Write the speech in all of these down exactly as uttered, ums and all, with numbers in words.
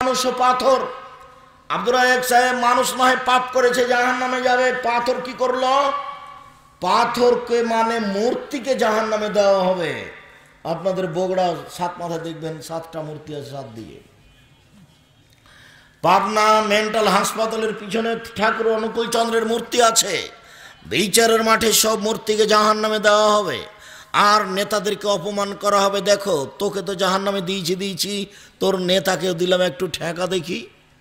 মানুষ ও পাথর। আব্দুর রাজ্জাক সাহেব মানুষ নয় পাপ করেছে জাহান্নামে যাবে, পাথর কি করলো? পাথরকে মানে মূর্তিকে জাহান্নামে দেওয়া হবে। আপনাদের বগুড়া সাত মাথা দেখবেন সাতটা মূর্তি আছে সাত দিকে। পাবনা মেন্টাল হাসপাতালের পিছনে ঠাকুর অনুকূল চন্দ্রের মূর্তি আছে। বিচারের মাঠে সব মূর্তিকে জাহান্নামে দেওয়া হবে আর নেতাদেরকে অপমান করা হবে। দেখো তোকে তো জাহান্নামে দিয়েছি দিয়েছি তোর নেতাকেও দিলাম একটু ঠেকা দেখি।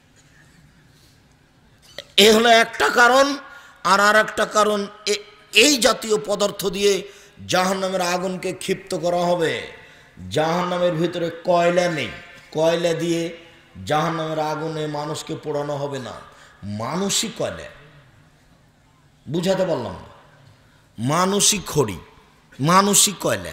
এ হলো একটা কারণ। আর আর একটা কারণ, এই জাতীয় পদার্থ দিয়ে জাহান্নামের আগুনকে ক্ষিপ্ত করা হবে। জাহান্নামের ভিতরে কয়লা নেই, কয়লা দিয়ে জাহান্নামের আগুনে মানুষকে পোড়ানো হবে না, মানুষই কয়লা। বুঝাতে পারলাম না? মানুষই খড়ি, মানুষই কয়লা।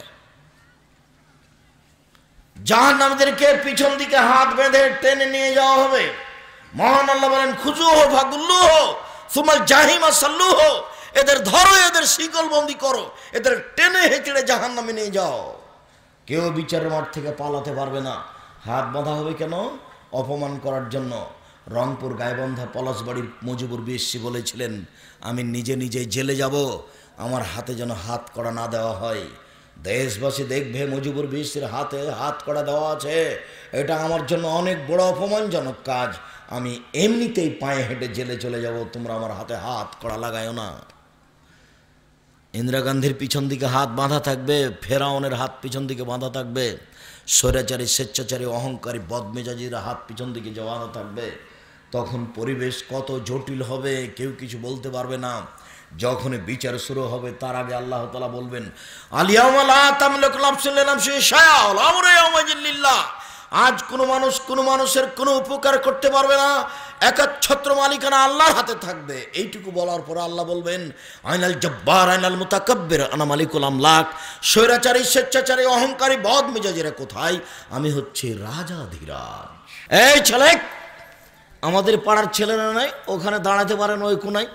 জাহান্নামীদেরকে পিছন দিকে হাত বেঁধে টেনে নিয়ে যাওয়া হবে। মহান আল্লাহ বলেন খুজুহু ফাগুল্লুহু সুমাল জাহিমা সাল্লুহু, এদের ধরো, এদের শিকল বন্দি করো, এদের টেনে হেঁচড়ে জাহান্নামে নিয়ে যাও। কেউ বিচারের মাঠ থেকে পালাতে পারবে না। হাত বাঁধা হবে কেন? অপমান করার জন্য। রংপুর গাইবান্ধা পলাশবাড়ির মুজিবুর বিএসসি বলেছিলেন, আমি নিজে নিজে জেলে যাব, আমার হাতে যেন হাত কড়া না দেওয়া হয়। দেশবাসী দেখবে মুজিবুর বিএসসির হাতে হাত কড়া দেওয়া আছে, এটা আমার জন্য অনেক বড় অপমানজনক কাজ। আমি এমনিতেই পায়ে হেঁটে জেলে চলে যাব, তোমরা আমার হাতে হাত কড়া লাগায়ও না। ইন্দিরা গান্ধীর পিছন দিকে হাত বাঁধা থাকবে, ফেরাউনের হাত পিছন দিকে বাঁধা থাকবে, স্বৈরাচারী স্বেচ্ছাচারী অহংকারী বদমেজাজিরা হাত পিছন দিকে যে বাঁধা থাকবে। তখন পরিবেশ কত জটিল হবে কেউ কিছু বলতে পারবে না। যখন বিচার শুরু হবে তার আগে আল্লাহ তাআলা বলবেন, আলিয়াউমা লা তামলিকু নাফসুন লিনাফসিহা শাইআন ওয়াল আমরু ইয়াওমাইযিন লিল্লাহ। আজ কোনো মানুষ কোনো মানুষের কোনো উপকার করতে পারবে না, একচ্ছত্র মালিকানা আল্লাহর হাতে থাকবে। এইটুকু বলার পর আল্লাহ বলবেন, আইনাল জব্বার আইনাল মুতাকাব্বির আনা মালিকুল আমলাক। স্বৈরাচারী স্বেচ্ছাচারী অহংকারী বদ মেজাজেরা কোথায়? আমি হচ্ছে রাজাধিরাজ। এই ছেলে, আমাদের পাড়ার ছেলেরা নাই ওখানে দাঁড়াতে পারেন ওই কোনায়।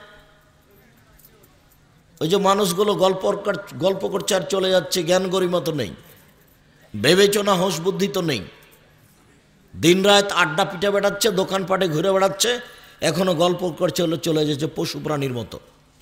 ওই যে মানুষগুলো গল্প গল্প করছে আর চলে যাচ্ছে, জ্ঞান গরিমা তো নেই, বিবেচনা হোশ বুদ্ধি তো নেই। দিন রাত আড্ডা পিঠে বেড়াচ্ছে, দোকানপাটে ঘুরে বেড়াচ্ছে, এখনো গল্প করছে হলো চলে যাচ্ছে পশু প্রাণীর মতো।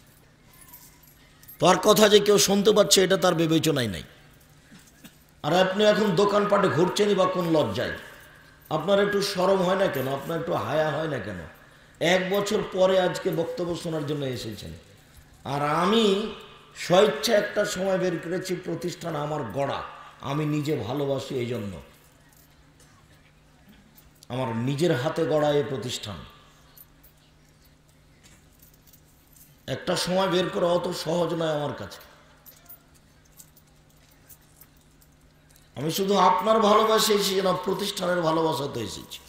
তার কথা যে কেউ শুনতে পাচ্ছে এটা তার বিবেচনাই নাই। আর আপনি এখন দোকানপাটে ঘুরছেনই বা কোন লজ্জায়? আপনার একটু শরম হয় না কেন? আপনার একটু হায়া হয় না কেন? এক বছর পরে আজকে বক্তব্য শোনার জন্য এসেছেন। আর আমি স্বেচ্ছা একটা সময় বের করেছি, প্রতিষ্ঠান আমার গড়া, আমি নিজে ভালোবাসি, এই জন্য আমার নিজের হাতে গড়া এই প্রতিষ্ঠান। একটা সময় বের করা অত সহজ নয় আমার কাছে। আমি শুধু আপনার ভালোবাসা এসেছি না, প্রতিষ্ঠানের ভালোবাসাতে এসেছি।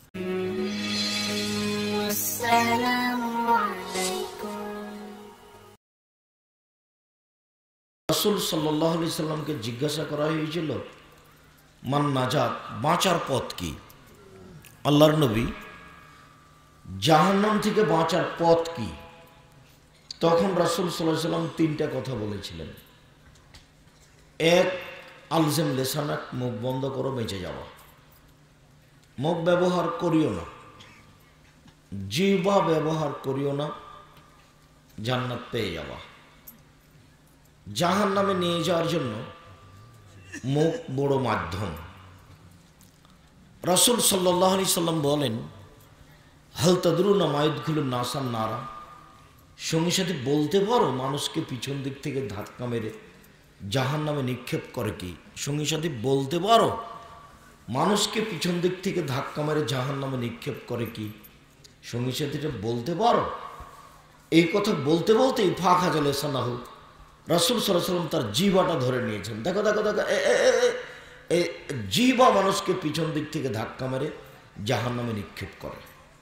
রাসূল সাল্লাল্লাহু আলাইহি সাল্লামকে জিজ্ঞাসা করা হয়েছিল, মান নাজাত, বাঁচার পথ কি? আল্লাহর নবী, জাহান্নাম থেকে বাঁচার পথ কি? তখন রাসূল সাল্লাল্লাহু আলাইহি সাল্লাম তিনটা কথা বলেছিলেন। এক, আলজেম লেসানাক, মুখ বন্ধ করো, বেঁচে যাওয়া, মুখ ব্যবহার করিও না, জিহ্বা ব্যবহার করিও না, জান্নাত পেয়ে যাওয়া। জাহান্নামে নিয়ে যাওয়ার জন্য মুখ বড় মাধ্যম। রাসূল সাল্লাল্লাহু আলাইহি সাল্লাম বলেন, হাল তাদরুনা মা ইয়াদখুলুন নাসান নারা, সঙ্গী সাথে বলতে পারো মানুষকে পিছন দিক থেকে ধাক্কা মেরে জাহান্নামে নিক্ষেপ করে কি? সঙ্গী সাথে বলতে পারো মানুষকে পিছন দিক থেকে ধাক্কা মেরে জাহান্নামে নিক্ষেপ করে কি? সঙ্গী সাথীটা বলতে পারো? এই কথা বলতে বলতেই ফাঁক হাজাল এসানাহু, রাসূল সাল্লাল্লাহু আলাইহি সাল্লাম তার জিহ্বাটা ধরে নিয়েছেন। দেখো দেখো দেখো, এই জিহ্বা মানুষকে পিছন দিক থেকে ধাক্কা মেরে জাহান্নামে নিক্ষেপ করে।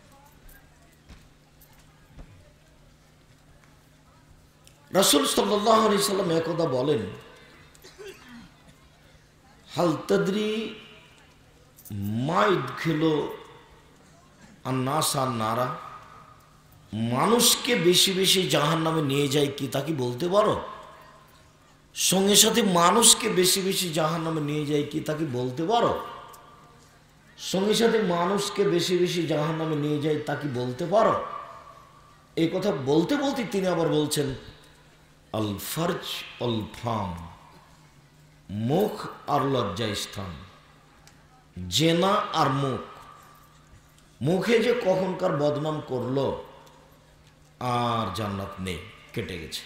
রাসূল সাল্লাল্লাহু আলাইহি সাল্লাম একদা বলেন, হাল তাদরি মা ইয়াদখিলু আন-নাসা নারা, মানুষকে বেশি বেশি জাহান্নামে নিয়ে যায় কি, তা কি বলতে পারো? সঙ্গে সাথে মানুষকে বেশি বেশি জাহান্নামে নিয়ে যায় কি, তা কি বলতে পারো? সঙ্গে সাথে মানুষকে বেশি বেশি জাহান্নামে নিয়ে যায়, তা কি বলতে পারো? এই কথা বলতে বলতে তিনি আবার বলছেন আল ফারজ আল ফাম, মুখ আর লজ্জা স্থান, জেনা আর মুখ। মুখে যে কখনকার বদনাম করলো আর জান্নাত নেই, কেটে গেছে।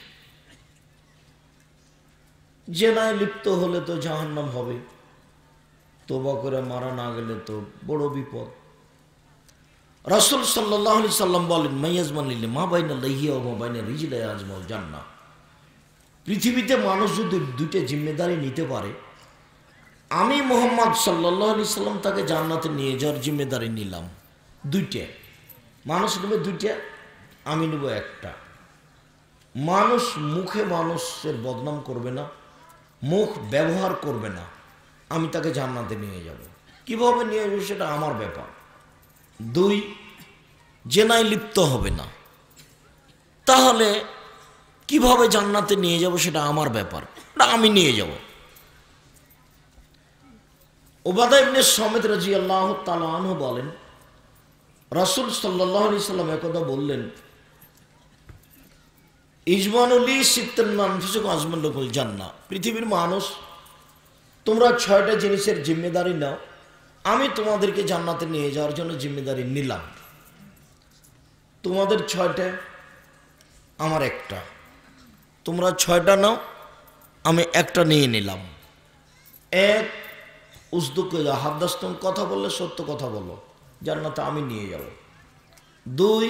জেনায় লিপ্ত হলে তো জাহান্নাম হবে, তোবা করে মারা না গেলে তো বড় বিপদ। রাসূল সাল্লাল্লাহু আলাইহি সাল্লাম বলেন মাইয়াজমান লিল্লাহ মা বাইনা লাইহিয়া ওয়া মা বাইনা রিজলিহি আজমাউল জান্নাহ। পৃথিবীতে মানুষ যদি দুইটা জিম্মেদারি নিতে পারে, আমি মুহাম্মদ সাল্লাল্লাহু আলাইহি সাল্লাম তাকে জান্নাতে নিয়ে যাওয়ার জিম্মেদারি নিলাম। দুইটা মানুষ নেবে, দুইটা আমি নেব একটা। মানুষ মুখে মানুষের বদনাম করবে না, মুখ ব্যবহার করবে না, আমি তাকে জান্নাতে নিয়ে যাব। কিভাবে নিয়ে যাবো সেটা আমার ব্যাপার। দুই, জেনায় লিপ্ত হবে না, তাহলে কিভাবে জান্নাতে নিয়ে যাব সেটা আমার ব্যাপার, এটা আমি নিয়ে যাব। উবাদা ইবনে সামিত রাদিয়াল্লাহু তাআলা আনহু বলেন রাসূল সাল্লাল্লাহু আলাইহি সাল্লাম একদা বললেন ইজমানুলি সিত্তান আনফুসুকুম আজমানুল জান্নাহ। পৃথিবীর মানুষ, তোমরা ছয়টা জিনিসের জিম্মেদারি নাও, আমি তোমাদেরকে জান্নাতে নিয়ে যাওয়ার জন্য জিম্মেদারি নিলাম। তোমাদের ছয়টা, আমার একটা। তোমরা ছয়টা নাও, আমি একটা নিয়ে নিলাম। এক, উসদুকে হাদাসতুম, কথা বললে সত্য কথা বলো, জান্নাতে আমি নিয়ে যাব। দুই,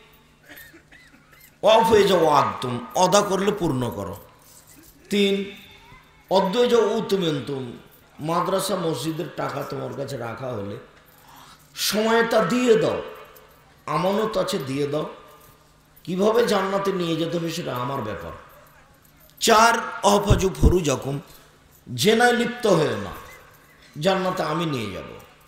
অফ হয়ে যাও আদতুম, অদা করলে পূর্ণ করো। তিন, অদ্বৈ যাও উতুমেন্তুম, মাদ্রাসা মসজিদের টাকা তোমার কাছে রাখা হলে সময়টা দিয়ে দাও, আমানত আছে দিয়ে দাও। কিভাবে জান্নাতে নিয়ে যেতে হবে সেটা আমার ব্যাপার। চার, অহফাজু ফুরুজাকুম, জেনায় লিপ্ত হয়ে না, জান্নাতে আমি নিয়ে যাব।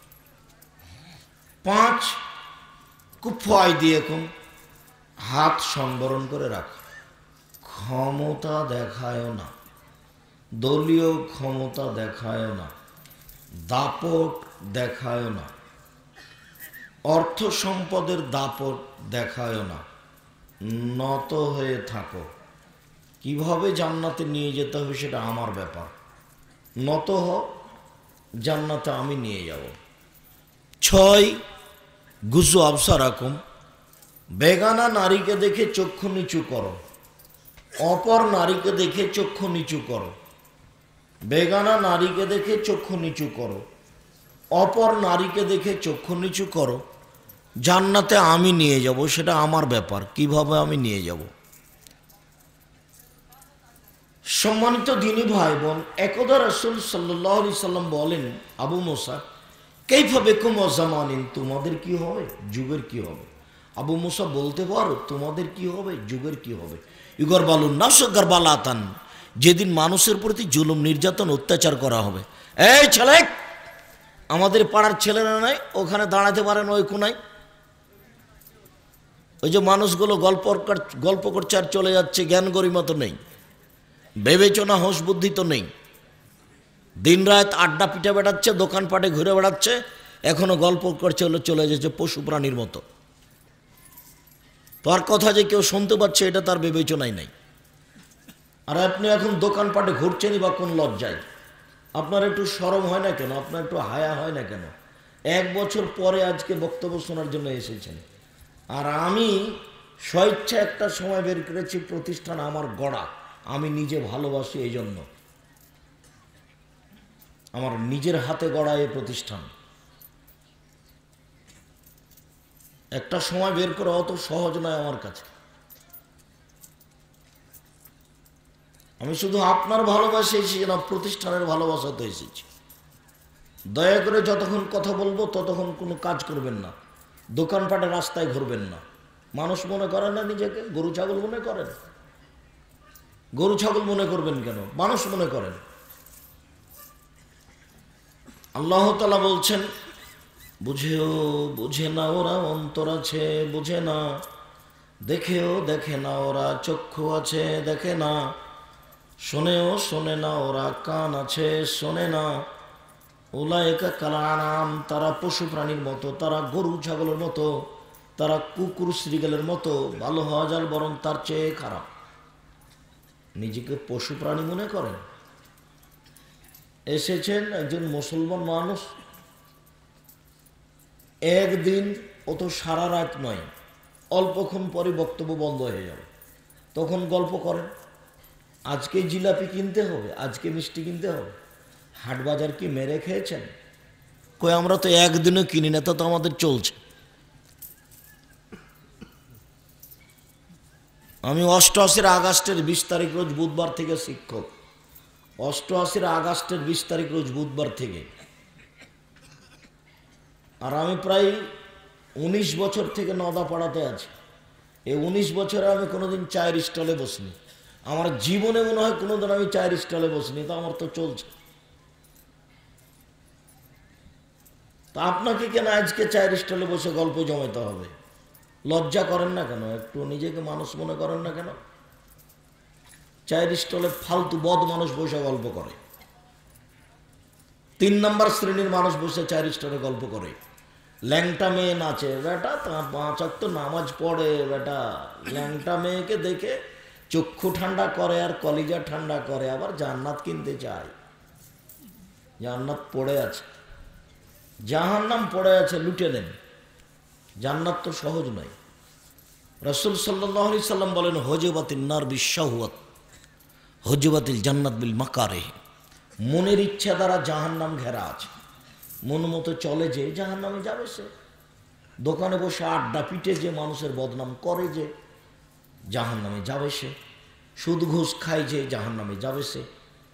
পাঁচ, কুফু আইদিয়াকুম, হাত সংবরণ করে রাখো, ক্ষমতা দেখায় না, দলীয় ক্ষমতা দেখায় না, দাপট দেখায় না, অর্থ সম্পদের দাপট দেখায় না, নত হয়ে থাকো। কিভাবে জান্নাতে নিয়ে যেতে হবে সেটা আমার ব্যাপার। নত হ, জান্নাতে আমি নিয়ে যাব। ছয়, গুজু আবসারাকুম, বেগানা নারীকে দেখে চক্ষু নিচু করো, অপর নারীকে দেখে চক্ষু নিচু করো। বেগানা নারীকে দেখে চক্ষু নিচু করো, অপর নারীকে দেখে চক্ষু নিচু করো, জান্নাতে আমি নিয়ে যাব, সেটা আমার ব্যাপার। কিভাবে আমি নিয়ে যাব। সম্মানিত দ্বীনী ভাই বোন, একদা রাসূল সাল্লাল্লাহু আলাইহি সাল্লাম বলেন আবু মুসা কাইফা বিকুম ওয়া জামানিন, তোমাদের কি হবে, যুগের কি হবে। আবু মুসা বলতে পারো তোমাদের কি হবে, যুগের কি হবে। ইগর বালুন নাসগার বালাতান, যেদিন মানুষের প্রতি জুলুম নির্যাতন অত্যাচার করা হবে। এই ছেলে, আমাদের পাড়ার ছেলেরা নাই, ওখানে দাঁড়াতে পারেন ওই কোনায়। ওই যে মানুষগুলো গল্প গল্প করছে আর চলে যাচ্ছে, জ্ঞান গরিমা তো নেই, বিবেচনা হোশ বুদ্ধি তো নেই। দিন রাত আড্ডা পিঠে বেড়াচ্ছে, দোকানপাটে ঘুরে বেড়াচ্ছে, এখনো গল্প করছে, হলো চলে যাচ্ছে পশু প্রাণীর মতো। তার কথা যে কেউ শুনতে পাচ্ছে এটা তার বিবেচনাই নাই। আর আপনি এখন দোকানপাটে ঘুরছেনই বা কোন লজ্জায়? আপনার একটু শরম হয় না কেন? আপনার একটু হায়া হয় না কেন? এক বছর পরে আজকে বক্তব্য শোনার জন্য এসেছেন। আর আমি স্বেচ্ছা একটা সময় বের করেছি, প্রতিষ্ঠান আমার গড়া, আমি নিজে ভালোবাসি, এই জন্য আমার নিজের হাতে গড়া এই প্রতিষ্ঠান। একটা সময় বের করা অত সহজ নয় আমার কাছে। আমি শুধু আপনার ভালোবাসা এসেছি না, প্রতিষ্ঠানের ভালোবাসাতে এসেছি। দয়া করে যতক্ষণ কথা বলবো ততক্ষণ কোনো কাজ করবেন না, দোকানপাটে রাস্তায় ঘুরবেন না। মানুষ মনে করেন না নিজেকে, গরু ছাগল মনে করেন? গরু ছাগল মনে করবেন কেন? মানুষ মনে করেন। আল্লাহ তাআলা বলছেন বুঝেও বুঝে না ওরা, অন্তর আছে বুঝে না, দেখেও দেখে না ওরা, চক্ষু আছে দেখে না, শোনেও শোনে না ওরা, কান আছে শোনে না, উলাইকা কাল আনাম, তারা পশু প্রাণীর মতো, তারা গরু ছাগলের মতো, তারা কুকুর শ্রীগালের মতো, ভালো হওয়া যাল বরং তার চেয়ে খারাপ। নিজেকে পশু প্রাণী মনে করেন। এসেছেন একজন মুসলমান মানুষ, একদিন ও তো সারা রাত নয়, অল্পক্ষণ পরে বক্তব্য বন্ধ হয়ে যাবে, তখন গল্প করেন আজকে জিলাপি কিনতে হবে, আজকে মিষ্টি কিনতে হবে। হাট বাজার কি মেরে খেয়েছেন? কই আমরা তো একদিনও কিনি না, তা তো আমাদের চলছে। আমি অষ্টআশির আগস্টের বিশ তারিখ রোজ বুধবার থেকে শিক্ষক, অষ্টআশির আগস্টের বিশ তারিখ রোজ বুধবার থেকে। আর আমি প্রায় উনিশ বছর থেকে নদাপাড়াতে আছি। এই উনিশ বছরে আমি কোনোদিন চায়ের স্টলে বসিনি, আমার জীবনে মনে হয় কোনোদিন আমি চায়ের স্টলে বসিনি, তা আমার তো চলছে। তা আপনাকে কেন আজকে চায়ের স্টলে বসে গল্প জমাতে হবে? লজ্জা করেন না কেন? একটু নিজেকে মানুষ মনে করেন না কেন? চায়ের স্টলে ফালতু বদ মানুষ বসে গল্প করে, তিন নম্বর শ্রেণীর মানুষ বসে চায়ের স্টলে গল্প করে। ল্যাংটা মেয়ে নাচে, বেটা তা পাঁচ ওয়াক্ত নামাজ পড়ে, বেটা ল্যাংটা মেয়েকে দেখে চক্ষু ঠান্ডা করে আর কলিজা ঠান্ডা করে, আবার জান্নাত কিনতে চায়। জান্নাত পড়ে আছে, জাহান্নাম পড়ে আছে, লুটে নেন। জান্নাত তো সহজ নয়। রাসূল সাল্লাল্লাহু আলাইহি সাল্লাম বলেন, হজবাতিন নার বিশ-শাহওয়াত হজবাতিল জান্নাত বিল মাকারিহ। মনের ইচ্ছা দ্বারা জাহান্নাম ঘেরা আছে, মন মতো চলে যে জাহান্নামে যাবে সে। দোকানে বসে আড্ডা পিটে যে মানুষের বদনাম করে যে জাহান্নামে যাবে সে। সুদ ঘুষ খায় যে জাহান্নামে যাবে সে।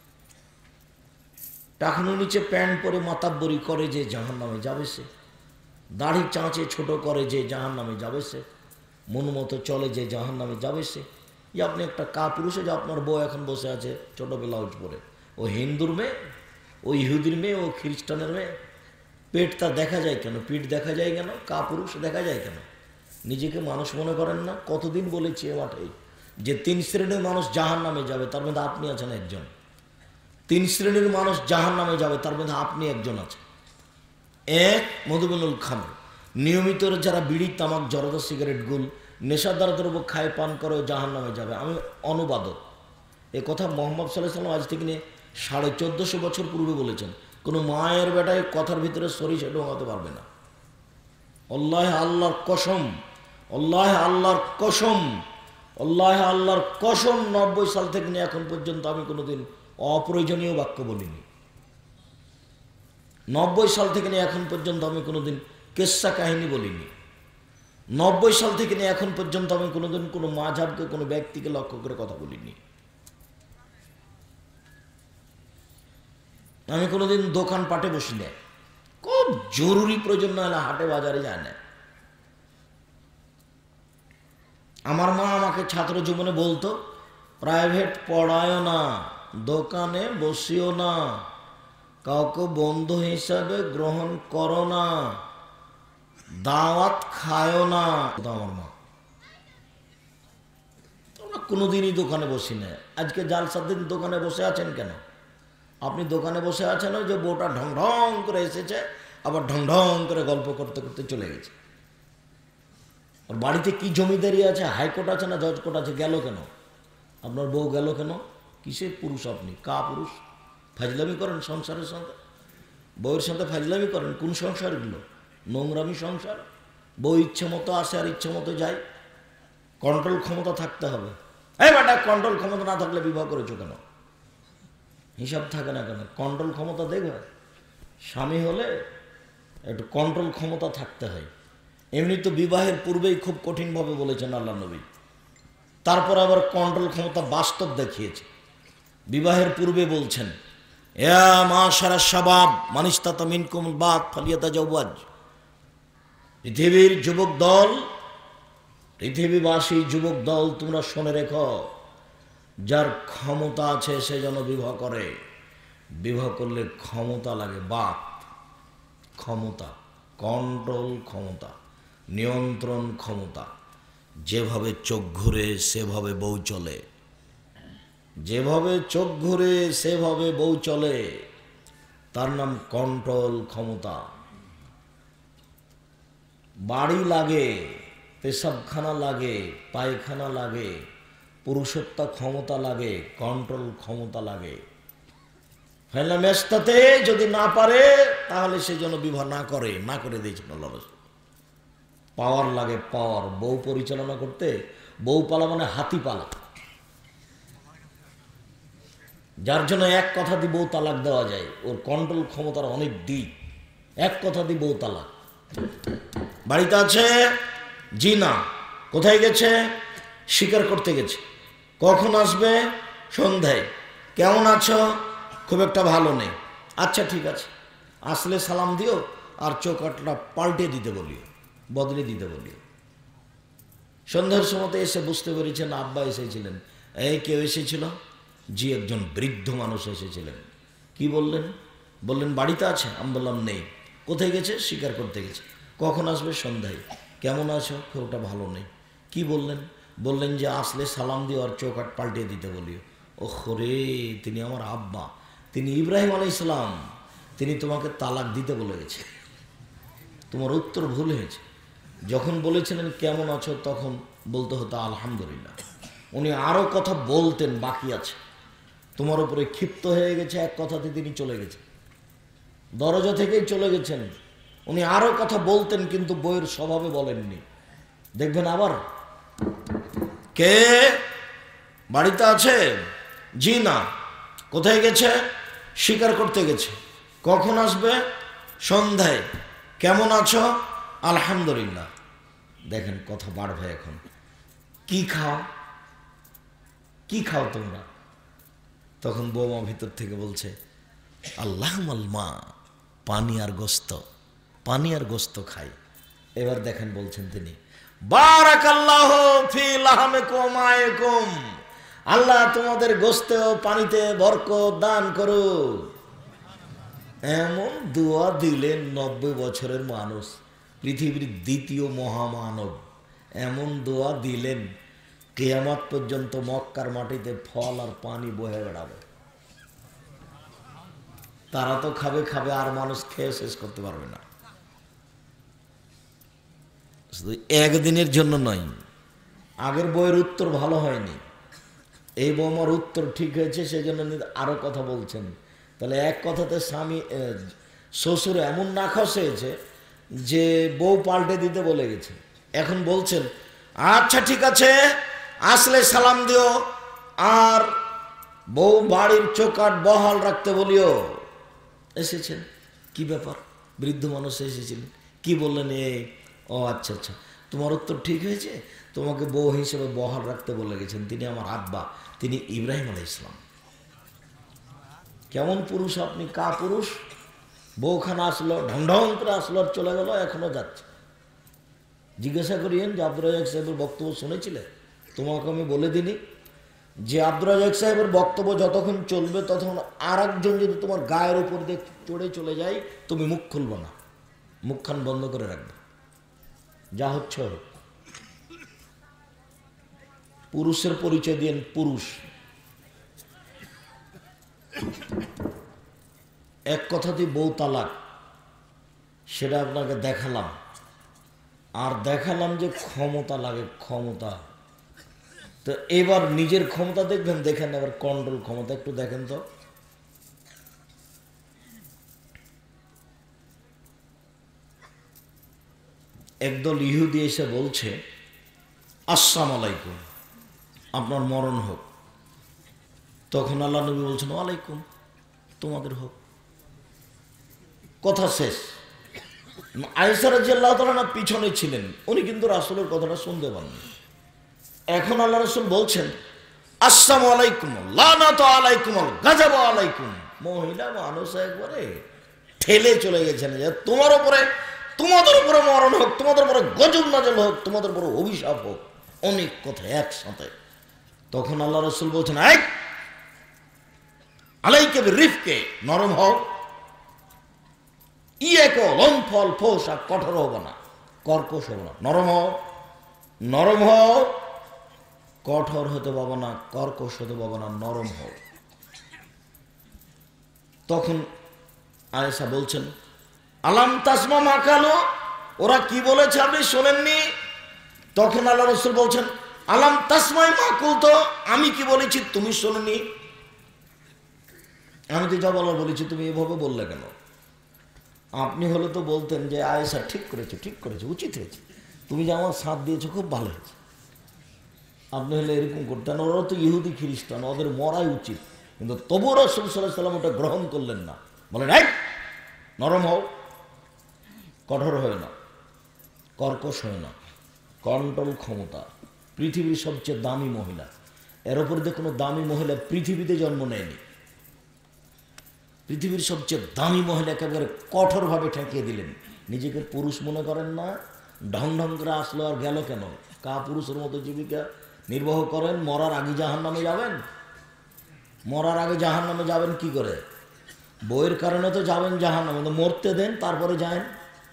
টাকনুর নিচে প্যান্ট পরে মাতাব্বরি করে যে জাহান্নামে যাবে সে। দাড়ি চাঁচে ছোট করে যে জাহান্নামে যাবে সে। মন মতো চলে যে জাহান্নামে যাবে সে। যে আপনি একটা কাপুরুষে, যে আপনার বউ এখন বসে আছে ছোট ব্লাউজ পরে, ও হিন্দুর মেয়ে, ও ইহুদির মেয়ে, ও খ্রিস্টানের মেয়ে, পেটটা দেখা যায় কেন? পিঠ দেখা যায় কেন? কাপুরুষ দেখা যায় কেন? নিজেকে মানুষ মনে করেন না? কতদিন বলেছি এ মাঠে যে তিন শ্রেণীর মানুষ জাহান নামে যাবে, তার মধ্যে আপনি আছেন একজন। তিন শ্রেণীর মানুষ জাহান নামে যাবে, তার মধ্যে আপনি একজন আছেন। এক, মধুবনুল খামর, নিয়মিত যারা বিড়ি তামাক জরদা সিগারেট গুল নেশাদার দ্রব্য খায় পান করে জাহান নামে যাবে। আমি অনুবাদক, এ কথা মোহাম্মদ সাল্লাল্লাহু আলাইহি ওয়াসাল্লাম আজ থেকে নিয়ে সাড়ে চোদ্দশো বছর পূর্বে বলেছেন। কোনো মায়ের বেটায় কথার ভিতরে সরিষা ঢোকাতে পারবে না। আল্লাহ আল্লাহর কসম, আল্লাহ আল্লাহর কসম, আল্লাহ আল্লাহর কসম, নব্বই সাল থেকে নিয়ে এখন পর্যন্ত আমি কোনোদিন অপ্রয়োজনীয় বাক্য বলিনি। নব্বই সাল থেকে নিয়ে এখন পর্যন্ত আমি কোনোদিন কেসা কাহিনী বলিনি। নব্বই সাল থেকে নিয়ে এখন পর্যন্ত আমি কোনোদিন কোনো মাঝহাবকে, কোনো ব্যক্তিকে লক্ষ্য করে কথা বলিনি। আমি কোনোদিন দোকান পাটে বসি না, খুব জরুরি প্রয়োজন না হলে হাটে বাজারে যায় না। আমার মা আমাকে ছাত্র জীবনে বলতো, প্রাইভেট পড়ায়ও না, দোকানে বসিও না, কাউকে বন্ধু হিসাবে গ্রহণ করো না, দাওয়াত খায়ও না। আমার মা, তোমরা কোনোদিনই দোকানে বসি না। আজকে জালসার দিন দোকানে বসে আছেন কেন? আপনি দোকানে বসে আছেন যে বউটা ঢং ঢং করে এসেছে, আবার ঢং ঢং করে গল্প করতে করতে চলে গেছে। ওর বাড়িতে কি জমিদারি আছে, হাইকোর্ট আছে না জজ কোর্ট আছে, গেল কেন? আপনার বউ গেল কেন? কিসের পুরুষ আপনি? কা পুরুষ? ফাজলামি করেন সংসারের সঙ্গে, বউয়ের সাথে ফাজলামি করেন। কোন সংসারগুলো? নোংরামি সংসার। বউ ইচ্ছে মতো আসে আর ইচ্ছে মতো যায়। কন্ট্রোল ক্ষমতা থাকতে হবে। এই বেটা, কন্ট্রোল ক্ষমতা না থাকলে বিবাহ করেছো কেন? হিসাব থাকে না কেন? কন্ট্রোল ক্ষমতা দেখবে। স্বামী হলে একটু কন্ট্রোল ক্ষমতা থাকতে হয়। এমনি তো বিবাহের পূর্বেই খুব কঠিনভাবে বলেছেন আল্লাহ নবী, তারপর আবার কন্ট্রোল ক্ষমতা বাস্তব দেখিয়েছে। বিবাহের পূর্বে বলছেন, ইয়া মাশারা শাবাব মান ইসতাতা মিনকুম বাত ফালিয়াতাজাওয়াজ। পৃথিবীর যুবক দল, পৃথিবীবাসী যুবক দল, তোমরা শুনে রেখো, যার ক্ষমতা আছে সে যেন বিবাহ করে। বিবাহ করলে ক্ষমতা লাগে, বাত ক্ষমতা, কন্ট্রোল ক্ষমতা, নিয়ন্ত্রণ ক্ষমতা। যেভাবে চোখ ঘুরে সেভাবে বউ চলে, যেভাবে চোখ ঘুরে সেভাবে বউ চলে। তার নাম কন্ট্রোল ক্ষমতা। বাড়ি লাগে, পেশাবখানা লাগে, পায়খানা লাগে, পুরুষত্ব ক্ষমতা লাগে, কন্ট্রোল ক্ষমতা লাগে। ফাইলা মেস্তাতে যদি না পারে তাহলে সে যেন বিবাহ না করে, না করে দিয়েছেন আল্লাহ রাসূল। পাওয়ার লাগে, পাওয়ার। বউ পরিচালনা করতে, বউ পালা মানে হাতি পালা, যার জন্য এক কথা দিয়ে বউ তালাক দেওয়া যায়। ওর কন্ট্রোল ক্ষমতার অনেক দিক, এক কথা দিয়ে বউ তালাক। বাড়িতে আছে? জি না। কোথায় গেছে? শিকার করতে গেছে। কখন আসবে? সন্ধ্যায়। কেমন আছো? খুব একটা ভালো নেই। আচ্ছা ঠিক আছে, আসলে সালাম দিও আর চৌকাটটা পাল্টে দিতে বলিও, বদলে দিতে বলিও। সন্ধ্যার সময় এসে বুঝতে পেরেছেন আব্বা এসেছিলেন। এই কেউ এসেছিল? জি একজন বৃদ্ধ মানুষ এসেছিলেন। কি বললেন? বললেন বাড়িতে আছে। আমি বললাম নেই। কোথায় গেছে? শিকার করতে গেছে। কখন আসবে? সন্ধ্যায়। কেমন আছো? খুব একটা ভালো নেই। কি বললেন? বললেন যে আসলে সালাম দিও আর চৌকাট পাল্টে দিতে বলিও। ওহ রে, তিনি আমার আব্বা, তিনি ইব্রাহিম আলাইহিস সালাম, তিনি তোমাকে তালাক দিতে বলে গেছে। তোমার উত্তর ভুল হয়েছে। যখন বলেছিলেন কেমন আছো তখন বলতে হতো আলহামদুলিল্লাহ। উনি আরও কথা বলতেন বাকি আছে। তোমার উপরে ক্ষিপ্ত হয়ে গেছে, এক কথাতে তিনি চলে গেছেন, দরজা থেকেই চলে গেছেন। উনি আরও কথা বলতেন কিন্তু বইয়ের স্বভাবে বলেননি। দেখবেন আবার। কে? বাড়িতে আছে? জি না। কোথায় গেছে? শিকার করতে গেছে। কখন আসবে? সন্ধ্যায়। কেমন আছো? আলহামদুলিল্লাহ। দেখেন কথা বাড়বে এখন। কি খাও? কি খাও তোমরা? তখন বৌমা ভিতর থেকে বলছে আল্লাহ মালমা, পানি আর গোস্ত, পানি আর গোস্ত খাই। এবার দেখেন বলছেন তিনি বারাকাল্লাহু ফি লাহমিকুম আয়াকুম, আল্লাহ তোমাদের গোস্তে ও পানিতে বরকত দান করুক। এমন দোয়া দিলেন নব্বই বছরের মানুষ, পৃথিবীর দ্বিতীয় মহামানব, এমন দোয়া দিলেন কিয়ামত পর্যন্ত মক্কার মাটিতে ফল আর পানি বয়ে বেড়াবে। তারা তো খাবে খাবে আর মানুষ খেয়ে শেষ করতে পারবে না। শুধু একদিনের জন্য নয়। আগের বইয়ের উত্তর ভালো হয়নি, এই বৌমার উত্তর ঠিক হয়েছে, সেই জন্য আরো কথা বলছেন। তাহলে এক কথাতে স্বামী শ্বশুর এমন নাখোশ হয়েছে যে বউ পাল্টে দিতে বলে গেছে। এখন বলছেন আচ্ছা ঠিক আছে, আসলে সালাম দিও আর বউ বাড়ির চৌকাট বহাল রাখতে বলিও। এসেছেন, কি ব্যাপার? বৃদ্ধ মানুষ এসেছিলেন। কি বললেন? এই ও আচ্ছা আচ্ছা, তোমার উত্তর ঠিক হয়েছে, তোমাকে বউ হিসেবে বহাল রাখতে বলে গেছেন। তিনি আমার আব্বা, তিনি ইব্রাহিম আলাইহিস সালাম। কেমন পুরুষ আপনি, কা পুরুষ? বউখানা আসলো, ঢং ঢং করে আসলো আর চলে গেল, এখনো যাচ্ছে। জিজ্ঞাসা করিয়েন যে আব্দুর রাজ্জাক সাহেবের বক্তব্য শুনেছিলে? তোমাকে আমি বলে দিনি যে আব্দুর রাজ্জাক সাহেবের বক্তব্য যতক্ষণ চলবে ততক্ষণ আর একজন যদি তোমার গায়ের উপর দিয়ে চড়ে চলে যায় তুমি মুখ খুলবো না, মুখখান বন্ধ করে রাখবে, যা হচ্ছে হোক। পুরুষের পরিচয় দিয়েন পুরুষ। এক কথাতেই বউ তালাক, সেটা আপনাকে দেখালাম। আর দেখালাম যে ক্ষমতা লাগে, ক্ষমতা। তো এবার নিজের ক্ষমতা দেখবেন, দেখেন এবার কন্ট্রোল ক্ষমতা একটু দেখেন তো। একদল ইহুদি এসে বলছে আসসালামু আলাইকুম, আপনার মরণ হোক। তখন আল্লাহ নবী বলছেন ওয়ালাইকুম, তোমাদের হোক। কথা শেষ। আয়েশা রাদিয়াল্লাহু তাআলা পিছনে ছিলেন, উনি কিন্তু রাসূলের কথাটা শুনতে পাননি। এখন আল্লাহ রাসূল বলছেন আসসালামু আলাইকুম, লানাতু আলাইকুম, গাযাবু আলাইকুম। মহিলা মানুষ একবারে ঠেলে চলে গেছেন যে তোমার উপরে, তোমাদের উপরে মরণ হোক, তোমাদের উপরে গজব নাযিল হোক, তোমাদের উপরে অভিশাপ হোক, অনেক কথা একসাথে। তখন আল্লাহ রাসূল বলছেন আই আলাইকা বিরিফকে, নরম হও। ইয়েকো লম্ফল ফোসা, কঠোর হব না, কর্কশ হব না, নরম হও, নরম হও, কঠোর হতে পাবো না, কর্কশ হতে পাবো না, নরম হও। তখন আয়েশা বলছেন, আলাম তাসমা মা কালো, ওরা কি বলেছে আপনি শোনেননি? তখন আল্লাহ রাসূল বলছেন, আলাম তাসমাই মা কুলতো, আমি কি বলেছি তুমি শোনোনি? আমি তো যা বলার বলেছি, তুমি এভাবে বললে কেন? আপনি হলে তো বলতেন যে আয়েশা ঠিক করেছে, ঠিক করেছে, উচিত হয়েছে, তুমি যে আমার সাথ দিয়েছো খুব ভালো হয়েছে। আপনি হলে এরকম করতেন। ওরা তো ইহুদি খ্রিস্টান, ওদের মরাই উচিত, কিন্তু তবুও রাসূল সাল্লাল্লাহু আলাইহি ওয়াসাল্লাম ওটা গ্রহণ করলেন না। বলেন, এই নরম হও, কঠোর হয় না, কর্কশ হয় না, কন্ট্রোল ক্ষমতা, পৃথিবীর সবচেয়ে দামি মহিলা, এর উপরে যে কোনো দামি মহিলা পৃথিবীতে জন্ম নেয়নি। পৃথিবীর সবচেয়ে দামি মহিলা একেবারে কঠোরভাবে ঠেকিয়ে দিলেন। নিজেকে পুরুষ মনে করেন না, ঢং ঢং করে আসলো আর গেল কেন? কা পুরুষের মতো জীবিকা নির্বাহ করেন, মরার আগে জাহান নামে যাবেন। মরার আগে জাহান নামে যাবেন কি করে? বইয়ের কারণে তো যাবেন জাহান নামে, মরতে দেন তারপরে যান।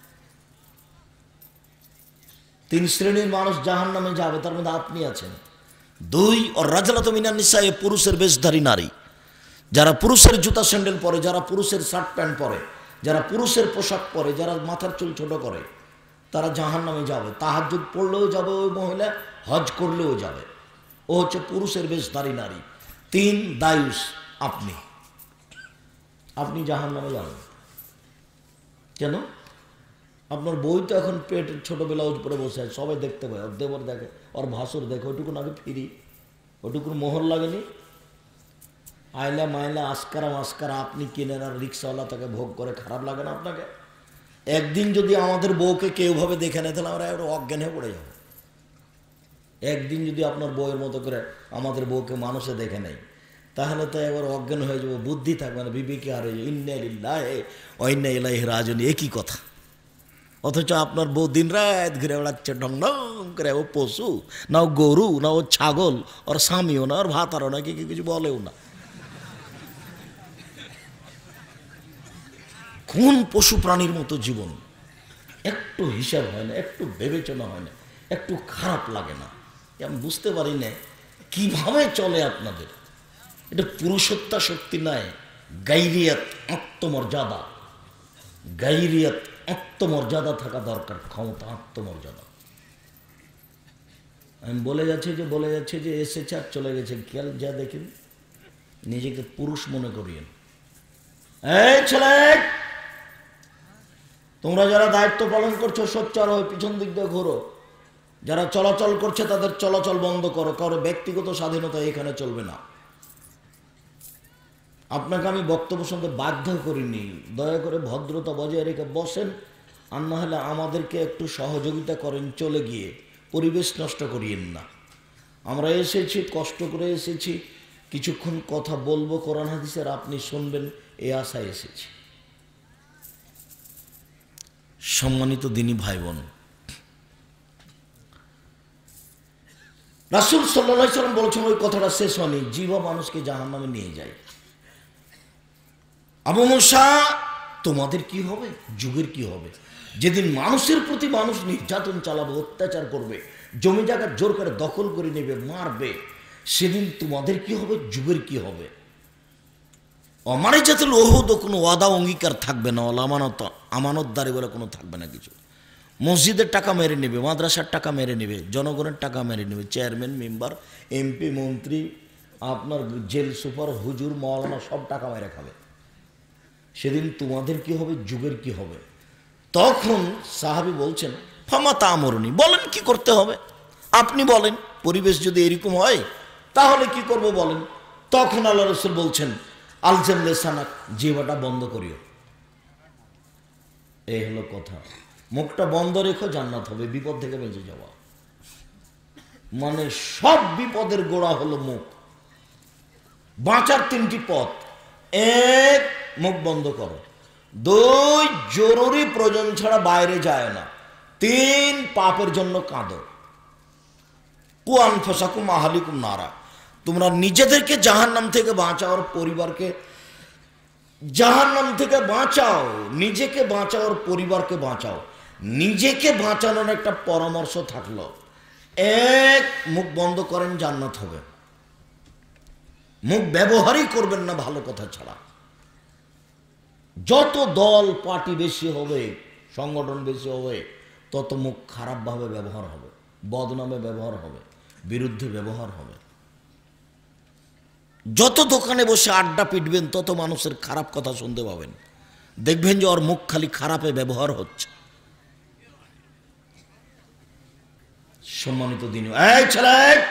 তিন শ্রেণীর মানুষ জাহান নামে যাবে, তার মধ্যে আপনি আছেন। দুই, ও রাজলাত মিনান নিসা, পুরুষের বেশধারী নারী, যারা পুরুষের জুতা স্যান্ডেল পরে, যারা পুরুষের শার্ট প্যান্ট পরে, যারা পুরুষের পোশাক পরে, যারা মাথার চুল ছোট করে, তারা জাহান নামে যাবে। তাহাজ্জুদ পড়লেও যাবে ওই মহিলা, হজ করলেও যাবে। ও হচ্ছে পুরুষের বেশধারী নারী। তিন, দায়ুস, আপনি আপনি জাহান নামে যাবেন। কেন? আপনার বই তো এখন পেট ছোট ব্লাউজ পরে বসে আছে, সবাই দেখতে পায়, ওর দেবর দেখে, ওর ভাসুর দেখে, ওইটুকুন আগে ফিরি, ওইটুকুন মোহর লাগেনি? আইলা মাইলা আসকারা মাস্কারা আপনি কিনেন আর রিক্সাওয়ালা তাকে ভোগ করে, খারাপ লাগে না আপনাকে? একদিন যদি আমাদের বউকে কেউভাবে দেখে নেয়, তাহলে আমরা একটু অজ্ঞান হয়ে পড়ে যাব। একদিন যদি আপনার বউয়ের মতো করে আমাদের বউকে মানুষে দেখে নেয়, তাহলে তো এবার অজ্ঞান হয়ে যাবো, বুদ্ধি থাকবে না, বিবেকে আর ইন্না লিল্লাহি ওয়া ইন্না ইলাইহি রাজিউন, একই কথা। অথচ আপনার বউ দিন রাত ঘুরে বেড়াচ্ছে ঢং ঢং করে, ও পশু না, ও গরু না, ও ছাগল, ওর স্বামীও না, ওর ভাতারও না, কি কিছু বলেও না। কোন পশু প্রাণীর মতো জীবন! একটু হিসাব হয় না, একটু বিবেচনা হয় না, একটু খারাপ লাগে না? আমি বুঝতে পারি না কিভাবে চলে আপনাদের। এটা পুরুষত্বা শক্তি নয়, গাইরিয়াত, আত্মমর্যাদা। গাইরিয়াত, আত্মমর্যাদা থাকা দরকার, ক্ষমতা, আত্মমর্যাদা। আমি বলে যাচ্ছি যে বলে যাচ্ছে যে এসেছে আর চলে গেছে, খেয়াল যা দেখেন, নিজেকে পুরুষ মনে করিয়েন। এই ছেলে, তোমরা যারা দায়িত্ব পালন করছো সোচ্চার হয়ে পিছন দিক দিয়ে ঘোরো। যারা চলাচল করছে তাদের চলাচল বন্ধ করো, কারো ব্যক্তিগত স্বাধীনতা এখানে চলবে না। আপনাকে আমি বক্তব্য শুনতে বাধ্য করিনি, দয়া করে ভদ্রতা বজায় রেখে বসেন, আর না হলে আমাদেরকে একটু সহযোগিতা করেন, চলে গিয়ে পরিবেশ নষ্ট করিয়েন না। আমরা এসেছি, কষ্ট করে এসেছি, কিছুক্ষণ কথা বলবো কোরআন হাদিসের, আপনি শুনবেন, এই আশায় এসেছি। সম্মানিত দিনী ভাই বোন, রাসূল সাল্লাল্লাহু আলাইহি ওয়াসাল্লাম বলেছেন, ওই কথাটা শেষ হয়নি, জিহ্বা মানুষকে জাহান্নামে নিয়ে যায়। আবু মুসা, তোমাদের কি হবে, যুগের কি হবে? যেদিন মানুষের প্রতি মানুষ নির্যাতন চালাবে, অত্যাচার করবে, জমি জায়গা জোর করে দখল করে নেবে, মারবে, সেদিন তোমাদের কি হবে, যুগের কি হবে? অমানে যাতে ওহদ কোনো ওয়াদা অঙ্গীকার থাকবে না, আমানত আমানতদারি বলে কোনো থাকবে না কিছু। মসজিদের টাকা মেরে নেবে, মাদ্রাসার টাকা মেরে নেবে, জনগণের টাকা মেরে নেবে, চেয়ারম্যান, মেম্বার, এমপি, মন্ত্রী, আপনার জেল সুপার, হুজুর, মাওলানা সব টাকা মেরে খাবে। সেদিন তোমাদের কি হবে, যুগের কি হবে? তখন সাহাবী বলছেন, ফামা তা আমরুনি, বলেন কি করতে হবে, আপনি বলেন। পরিবেশ যদি এরকম হয় তাহলে কি করব বলেন। তখন আল্লাহ রাসূল বলছেন, আলজাম লিসানাক, জিহ্বাটা বন্ধ করিও। এই হলো কথা, মুখটা বন্ধ রেখো, জান্নাত হবে, বিপদ থেকে বেঁচে যাওয়া। মানে সব বিপদের গোড়া হলো মুখ। বাঁচার তিনটি পথ: এক, মুখ বন্ধ করো; দুই, জরুরি প্রয়োজন ছাড়া বাইরে যায় না; তিন, পাপের জন্য কাঁদো। কু আনফুসাকুম আহলিকুম নারা, তোমরা নিজেদেরকে জাহান্নাম থেকে বাঁচাও, আর পরিবারকে জাহান্নাম থেকে বাঁচাও। নিজেকে বাঁচাও আর পরিবারকে বাঁচাও। নিজেকে বাঁচানোর একটা পরামর্শ থাকলো, এক, মুখ বন্ধ করেন, জান্নাত হবে। মুখ ব্যবহারই করবেন না ভালো কথা ছাড়া। যত দল পার্টি বেশি হবে, সংগঠন বেশি হবে, তত মুখ খারাপভাবে ব্যবহার হবে, বদনামে ব্যবহার হবে, বিরুদ্ধে ব্যবহার হবে। যত দোকানে বসে আড্ডা পিটবেন তত মানুষের খারাপ কথা শুনতে পাবেন, দেখবেন যে ওর মুখ খালি খারাপে ব্যবহার হচ্ছে। সম্মানিত দিন, এই ছেলে,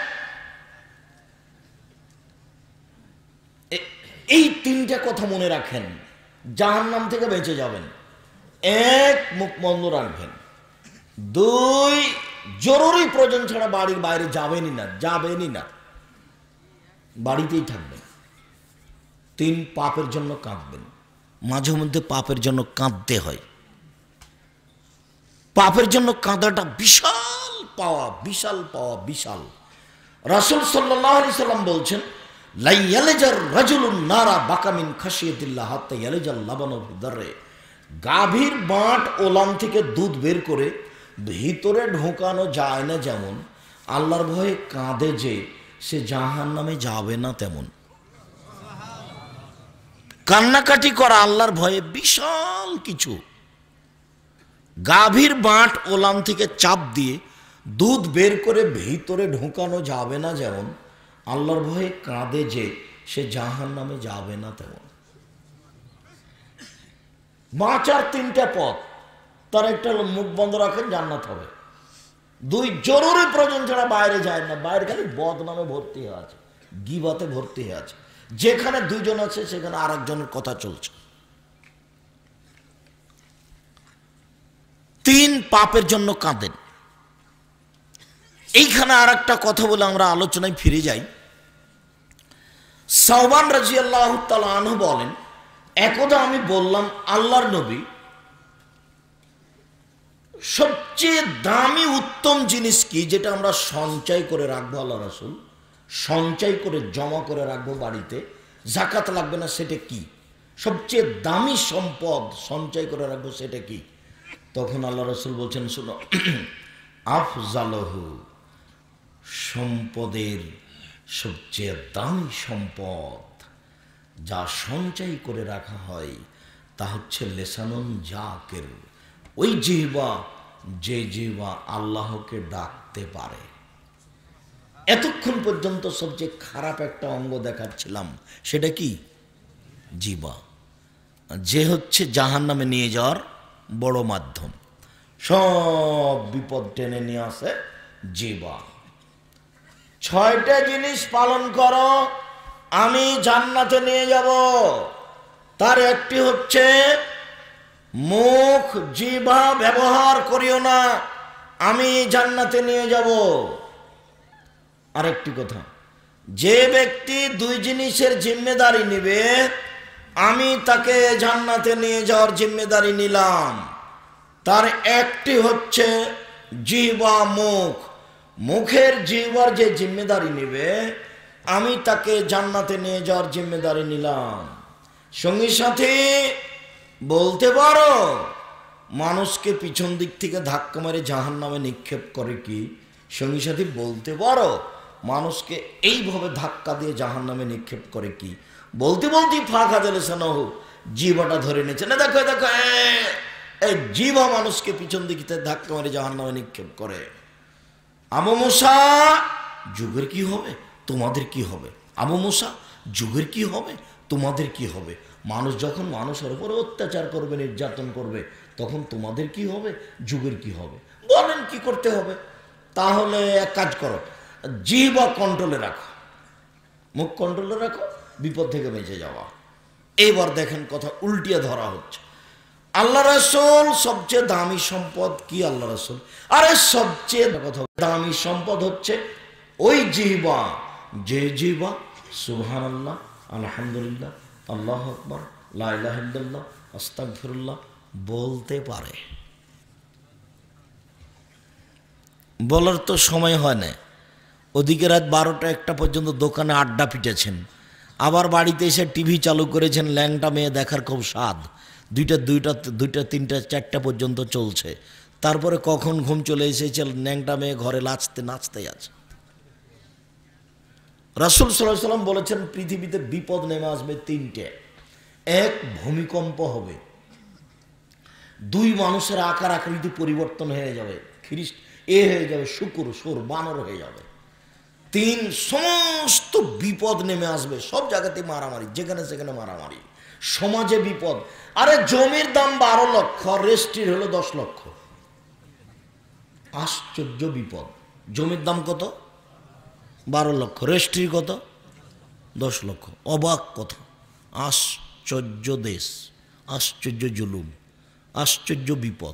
এই তিনটা কথা মনে রাখেন, জাহান্নাম থেকে বেঁচে যাবেন। এক, মুখ বন্ধ রাখবেন। দুই, জরুরি প্রয়োজন ছাড়া বাড়ির বাইরে যাবেনই না, যাবেনই না, বাড়িতেই থাকবেন। তিন, পাপের জন্য কাঁদবেন। মাঝে মধ্যে পাপের জন্য কাঁদতে হয়। পাপের জন্য কাঁদাটা বিশাল পাওয়া, বিশাল পাওয়া, বিশাল। রাসূল সাল্লাল্লাহু আলাইহি সাল্লাম বলছেন, লা ইয়ালজার রাজুলুন নারা বাকামিন খাশিয়াতিল্লাহ হাত্তা ইয়ালজাল লাবানু ফিদারে। গাভীর বাঁট ওলান থেকে দুধ বের করে ভিতরে ঢোকানো যায় না যেমন, আল্লাহর ভয়ে কাঁদে যে সে জাহান্নামে যাবে না তেমন। কান্নাকাটি করা আল্লাহর ভয়ে বিশাল কিছু। গাভীর বাঁট ওলান থেকে চাপ দিয়ে দুধ বের করে ভিতরে ঢোকানো যাবে না যেমন, আল্লাহর ভয়ে কাঁদে যে সে জাহান্নামে যাবে না তেমন। বাঁচার তিনটা পথ, তার একটা হলো মুখ বন্ধ রাখেন, জান্নাত হবে। দুই, জরুরি প্রয়োজন ছাড়া বাইরে যায় না, বাইরে খালি বদনামে ভর্তি হয়ে আছে, গীবতে ভর্তি হয়ে আছে। যেখানে দুইজন আছে সেখানে আর একজনের কথা চলছে। তিন, পাপের জন্য কাঁদেন। এইখানে আর একটা কথা বলে আমরা আলোচনায় ফিরে যাই। সাওবান রাদিয়াল্লাহু তাআলা আনহু বলেন, একদা আমি বললাম, আল্লাহর নবী, সবচেয়ে দামি উত্তম জিনিস কি যেটা আমরা সঞ্চয় করে রাখবো? আল্লাহ রাসূল, সঞ্চয় করে জমা করে রাখবো বাড়িতে, যাকাত লাগবে না, সেটা কি? সবচেয়ে দামি সম্পদ সঞ্চয় করে রাখবো সেটা কি? তখন আল্লাহ রাসূল বলছেন, শুনো, আফজালহু, সম্পদের সবচেয়ে দামি সম্পদ যা সঞ্চয় করে রাখা হয় তা হচ্ছে লেসানুন জাকির, ওই জিহ্বা যে জিহ্বা আল্লাহকে ডাকতে পারে। এতক্ষণ পর্যন্ত সবচেয়ে খারাপ একটা অঙ্গ দেখাচ্ছিলাম, সেটা কি? জিহ্বা, যে হচ্ছে জাহান্নামে নিয়ে যাওয়ার বড় মাধ্যম। সব বিপদ টেনে নিয়ে আসে জিহ্বা। ছয়টা জিনিস পালন করো, আমি জান্নাতে নিয়ে যাব। তার একটি হচ্ছে মুখ, জিহ্বা ব্যবহার করিও না, আমি জান্নাতে নিয়ে যাব। আরেকটি কথা, যে ব্যক্তি দুই জিনিসের জিম্মেদারি নেবে, আমি তাকে জান্নাতে নিয়ে যাওয়ার জিম্মেদারি নিলাম। তার একটি হচ্ছে জিহ্বা, মুখ। মুখের জিহ্বার যে জিম্মেদারি নেবে, আমি তাকে জান্নাতে নিয়ে যাওয়ার জিম্মেদারি নিলাম। সঙ্গী সাথী বলতে পারো, মানুষকে পিছন দিক থেকে ধাক্কা মেরে জাহান্নামে নিক্ষেপ করে কি? সঙ্গী সাথী বলতে পারো, মানুষকে এইভাবে ধাক্কা দিয়ে জাহান্নামে নিক্ষেপ করে কি? বলতে বলতে ফাঁকা দিলে সানহু, জিহ্বাটা ধরে নিয়েছে না, দেখো দেখো, এই জিহ্বা মানুষকে পিছন দিক থেকে ধাক্কা মেরে জাহান্নামে নিক্ষেপ করে। আবু মুসা, যুগের কি হবে? তোমাদের কি হবে? আবু মুসা, যুগের কি হবে? তোমাদের কি হবে? মানুষ যখন মানুষের উপর অত্যাচার করবে, নির্যাতন করবে, তখন তোমাদের কি হবে? যুগের কি হবে? বলেন কি করতে হবে? তাহলে এক কাজ করো, জিহ্বা কন্ট্রোলে রাখো, মুখ কন্ট্রোলে রাখো, বিপদ থেকে বেঁচে যাওয়া। এইবার দেখেন কথা উল্টিয়ে ধরা হচ্ছে। আল্লাহ রাসূল সবচেয়ে দামি সম্পদ কি? আল্লাহ রাসূল, আরে সবচেয়ে কথা দামি সম্পদ হচ্ছে ওই জিহ্বা, যে জিহ্বা সুবহানাল্লাহ, আলহামদুলিল্লাহ, আল্লাহু আকবার, লা ইলাহা ইল্লাল্লাহ, আস্তাগফিরুল্লাহ বলতে পারে। বলার তো সময় হয় না, ওদিকে রাত বারোটা একটা পর্যন্ত দোকানে আড্ডা পিটেছেন, আবার বাড়িতে এসে টিভি চালু করেছেন, ল্যাংটা মেয়ে দেখার খুব স্বাদ, দুইটা দুইটা দুইটা তিনটা চারটা পর্যন্ত চলছে। তারপরে কখন ঘুম চলে এসেছে, ল্যাংটা মেয়ে ঘরে নাচতে নাচতে আছে। রাসূল সাল্লাল্লাহু আলাইহি সাল্লাম বলেছেন, পৃথিবীতে বিপদ নেমে আসবে তিনটে। এক ভূমিকম্প হবে, দুই মানুষের আকার আকৃতি পরিবর্তন হয়ে যাবে, খ্রিস্ট এ হয়ে যাবে শুকুর, সুর, বানর হয়ে যাবে। তিন, সমস্ত বিপদ নেমে আসবে, সব জায়গাতে মারামারি, যেখানে সেখানে মারামারি, সমাজে বিপদ। আরে জমির দাম বারো লক্ষ, রেস্ট্রির হলো দশ লক্ষ। আশ্চর্য বিপদ। জমির দাম কত? বারো লক্ষ, রেস্ট্রির কত? দশ লক্ষ। অবাক কথা। আশ্চর্য দেশ, আশ্চর্য জুলুম, আশ্চর্য বিপদ।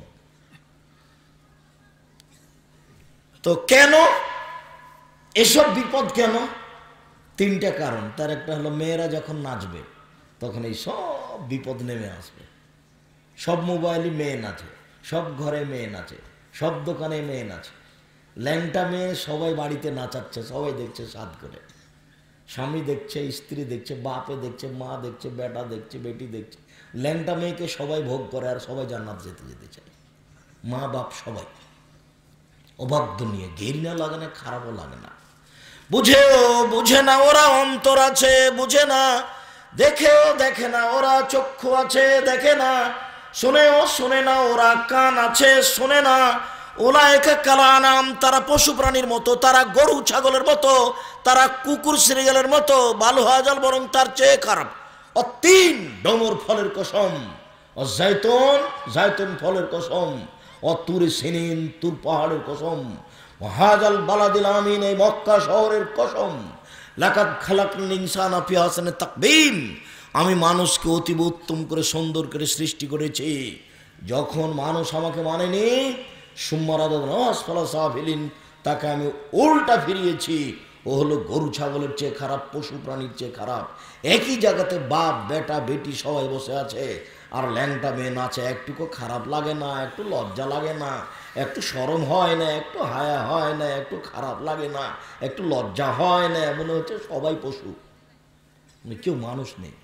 তো কেন এসব বিপদ কেন? তিনটা কারণ। তার একটা হলো মেয়েরা যখন নাচবে তখন এই সব বিপদ নেমে আসবে। সব মোবাইলে মেয়ে নাচে, সব ঘরে মেয়ে নাচে, সব দোকানে মেয়ে নাচে, ল্যাংটা মেয়ে সবাই বাড়িতে নাচাচ্ছে, সবাই দেখছে সাদ করে, স্বামী দেখছে, স্ত্রী দেখছে, বাপে দেখছে, মা দেখছে, বেটা দেখছে, বেটি দেখছে। ল্যাংটা মেয়েকে সবাই ভোগ করে আর সবাই জান্নাত যেতে যেতে চায়, মা বাপ সবাই। অবাক দুনিয়া, ঘেরিনা লাগে না, খারাপও লাগে না। বুঝেও বুঝে না ওরা, অন্তর আছে বুঝে না, দেখেও দেখে না ওরা, চক্ষু আছে দেখে না, শোনেও শোনে না ওরা, কান আছে শোনে না। ওলায়েকা কালানাম, তারা পশু প্রাণীর মতো, তারা গরু ছাগলের মতো, তারা কুকুর সিরিয়ালের মতো, বালু হাজাল বরং তার চেয়ে খারাপ। ও তিন, ডমর ফলের কসম, ও জায়তুন, জায়তুন ফলের কসম, ও তুর সিনিন, তুর পাহাড়ের কসম, হাজাল বালাদিল আমিন, এই মক্কা শহরের কসম, লাকাদ খালাকনাল ইনসানা ফি আহসানি তাকবীম, আমি মানুষকে অতীব উত্তম করে সুন্দর করে সৃষ্টি করেছি। যখন মানুষ আমাকে মানেনি, সুম্মারাদিন, তাকে আমি উল্টা ফিরিয়েছি। ও হলো গরু ছাগলের চেয়ে খারাপ, পশু প্রাণীর চেয়ে খারাপ। একই জায়গাতে বাপ বেটা বেটি সবাই বসে আছে, আর ল্যাংটা মেয়ে নাচে, একটুকু খারাপ লাগে না, একটু লজ্জা লাগে না, একটু শরম হয় না, একটু হায়া হয় না, একটু খারাপ লাগে না, একটু লজ্জা হয় না? মনে হচ্ছে সবাই পশু, কেউ মানুষ নেই।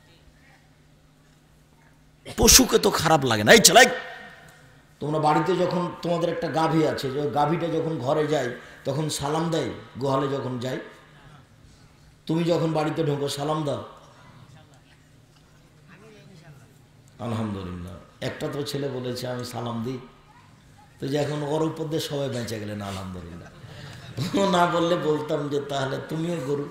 পশুকে তো খারাপ লাগে না। এই ছেলে, তোমরা বাড়িতে যখন তোমাদের একটা গাভী আছে, যে গাভীটা যখন ঘরে যায় তখন সালাম দেয়, গোহালে যখন যায়, তুমি যখন বাড়িতে ঢোকো সালাম দাও? আলহামদুলিল্লাহ। একটা তো ছেলে বলেছে আমি সালাম দিই, তো যে এখন ওর উপর দিয়ে সবাই বেঁচে গেলেন আলহামদুলিল্লাহ। না বললে বলতাম যে তাহলে তুমিও গরু।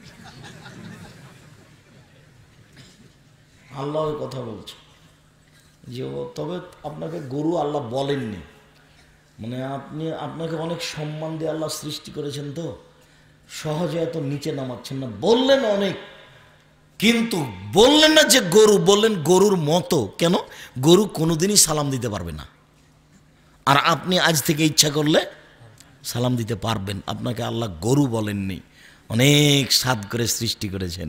আল্লাহ ওই কথা বলছে যে, তবে আপনাকে গরু আল্লাহ বলেননি, মানে আপনি আপনাকে অনেক সম্মান দিয়ে আল্লাহ সৃষ্টি করেছেন, তো সহজে এত নিচে নামাচ্ছেন না। বললেন অনেক, কিন্তু বললেন না যে গরু, বললেন গরুর মতো। কেন? গরু কোনোদিনই সালাম দিতে পারবে না, আর আপনি আজ থেকে ইচ্ছা করলে সালাম দিতে পারবেন। আপনাকে আল্লাহ গরু বলেননি, অনেক সাদ করে সৃষ্টি করেছেন।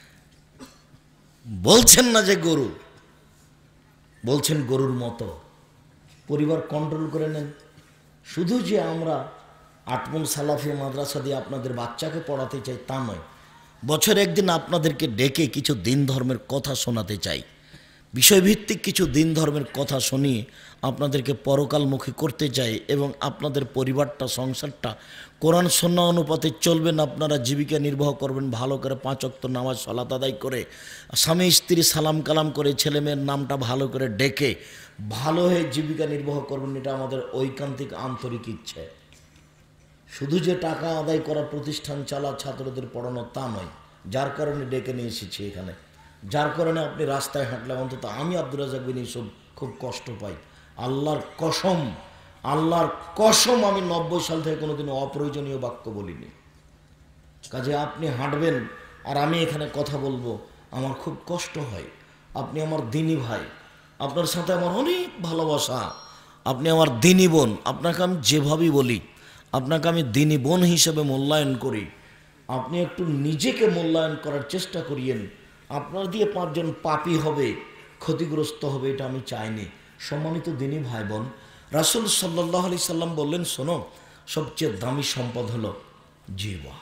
বলছেন না যে গরু, বলছেন গরুর মতো। পরিবার কন্ট্রোল করে নেন। শুধু যে আমরা আটমুল সালাফি মাদ্রাসা দিয়ে আপনাদের বাচ্চাকে পড়াতে চাই তা নয়, বছরে একদিন আপনাদেরকে ডেকে কিছু দিন ধর্মের কথা শোনাতে চাই, বিষয়ভিত্তিক কিছু দিন ধর্মের কথা শুনিয়ে আপনাদেরকে পরকালমুখী করতে চাই, এবং আপনাদের পরিবারটা, সংসারটা কোরআন সুন্নাহ অনুপাতে চলবেন, আপনারা জীবিকা নির্বাহ করবেন ভালো করে, পাঁচ ওয়াক্ত নামাজ সালাত আদায় করে, স্বামী স্ত্রী সালাম কালাম করে, ছেলে মেয়ের নামটা ভালো করে ডেকে ভালো হয়ে জীবিকা নির্বাহ করবেন। এটা আমাদের ঐকান্তিক আন্তরিক ইচ্ছে। শুধু যে টাকা আদায় করা, প্রতিষ্ঠান চালা, ছাত্রদের পড়ানো তা নয়। যার কারণে ডেকে নিয়ে এসেছি এখানে, যার কারণে আপনি রাস্তায় হাঁটলে অন্তত আমি আব্দুর রাজ্জাক বিন ইউসুফ খুব কষ্ট পাই। আল্লাহর কসম, আল্লাহর কসম, আমি নব্বই সাল থেকে কোনোদিন অপ্রয়োজনীয় বাক্য বলিনি। কাজে আপনি হাঁটবেন আর আমি এখানে কথা বলবো, আমার খুব কষ্ট হয়। আপনি আমার দিনী ভাই, আপনার সাথে আমার অনেক ভালোবাসা, আপনি আমার দিনী বোন। আপনাকে আমি যেভাবেই বলি, আপনাকে আমি দিনী বোন হিসেবে মূল্যায়ন করি। আপনি একটু নিজেকে মূল্যায়ন করার চেষ্টা করিয়েন। আপনার দিয়ে পাঁচজন পাপী হবে, ক্ষতিগ্রস্ত হবে, এটা আমি চাইনি। সম্মানিত দিনী ভাই বোন, রাসূল সাল্লাল্লাহু আলাইহি সাল্লাম বললেন, শোনো, সবচেয়ে দামি সম্পদ হলো জিহ্বা।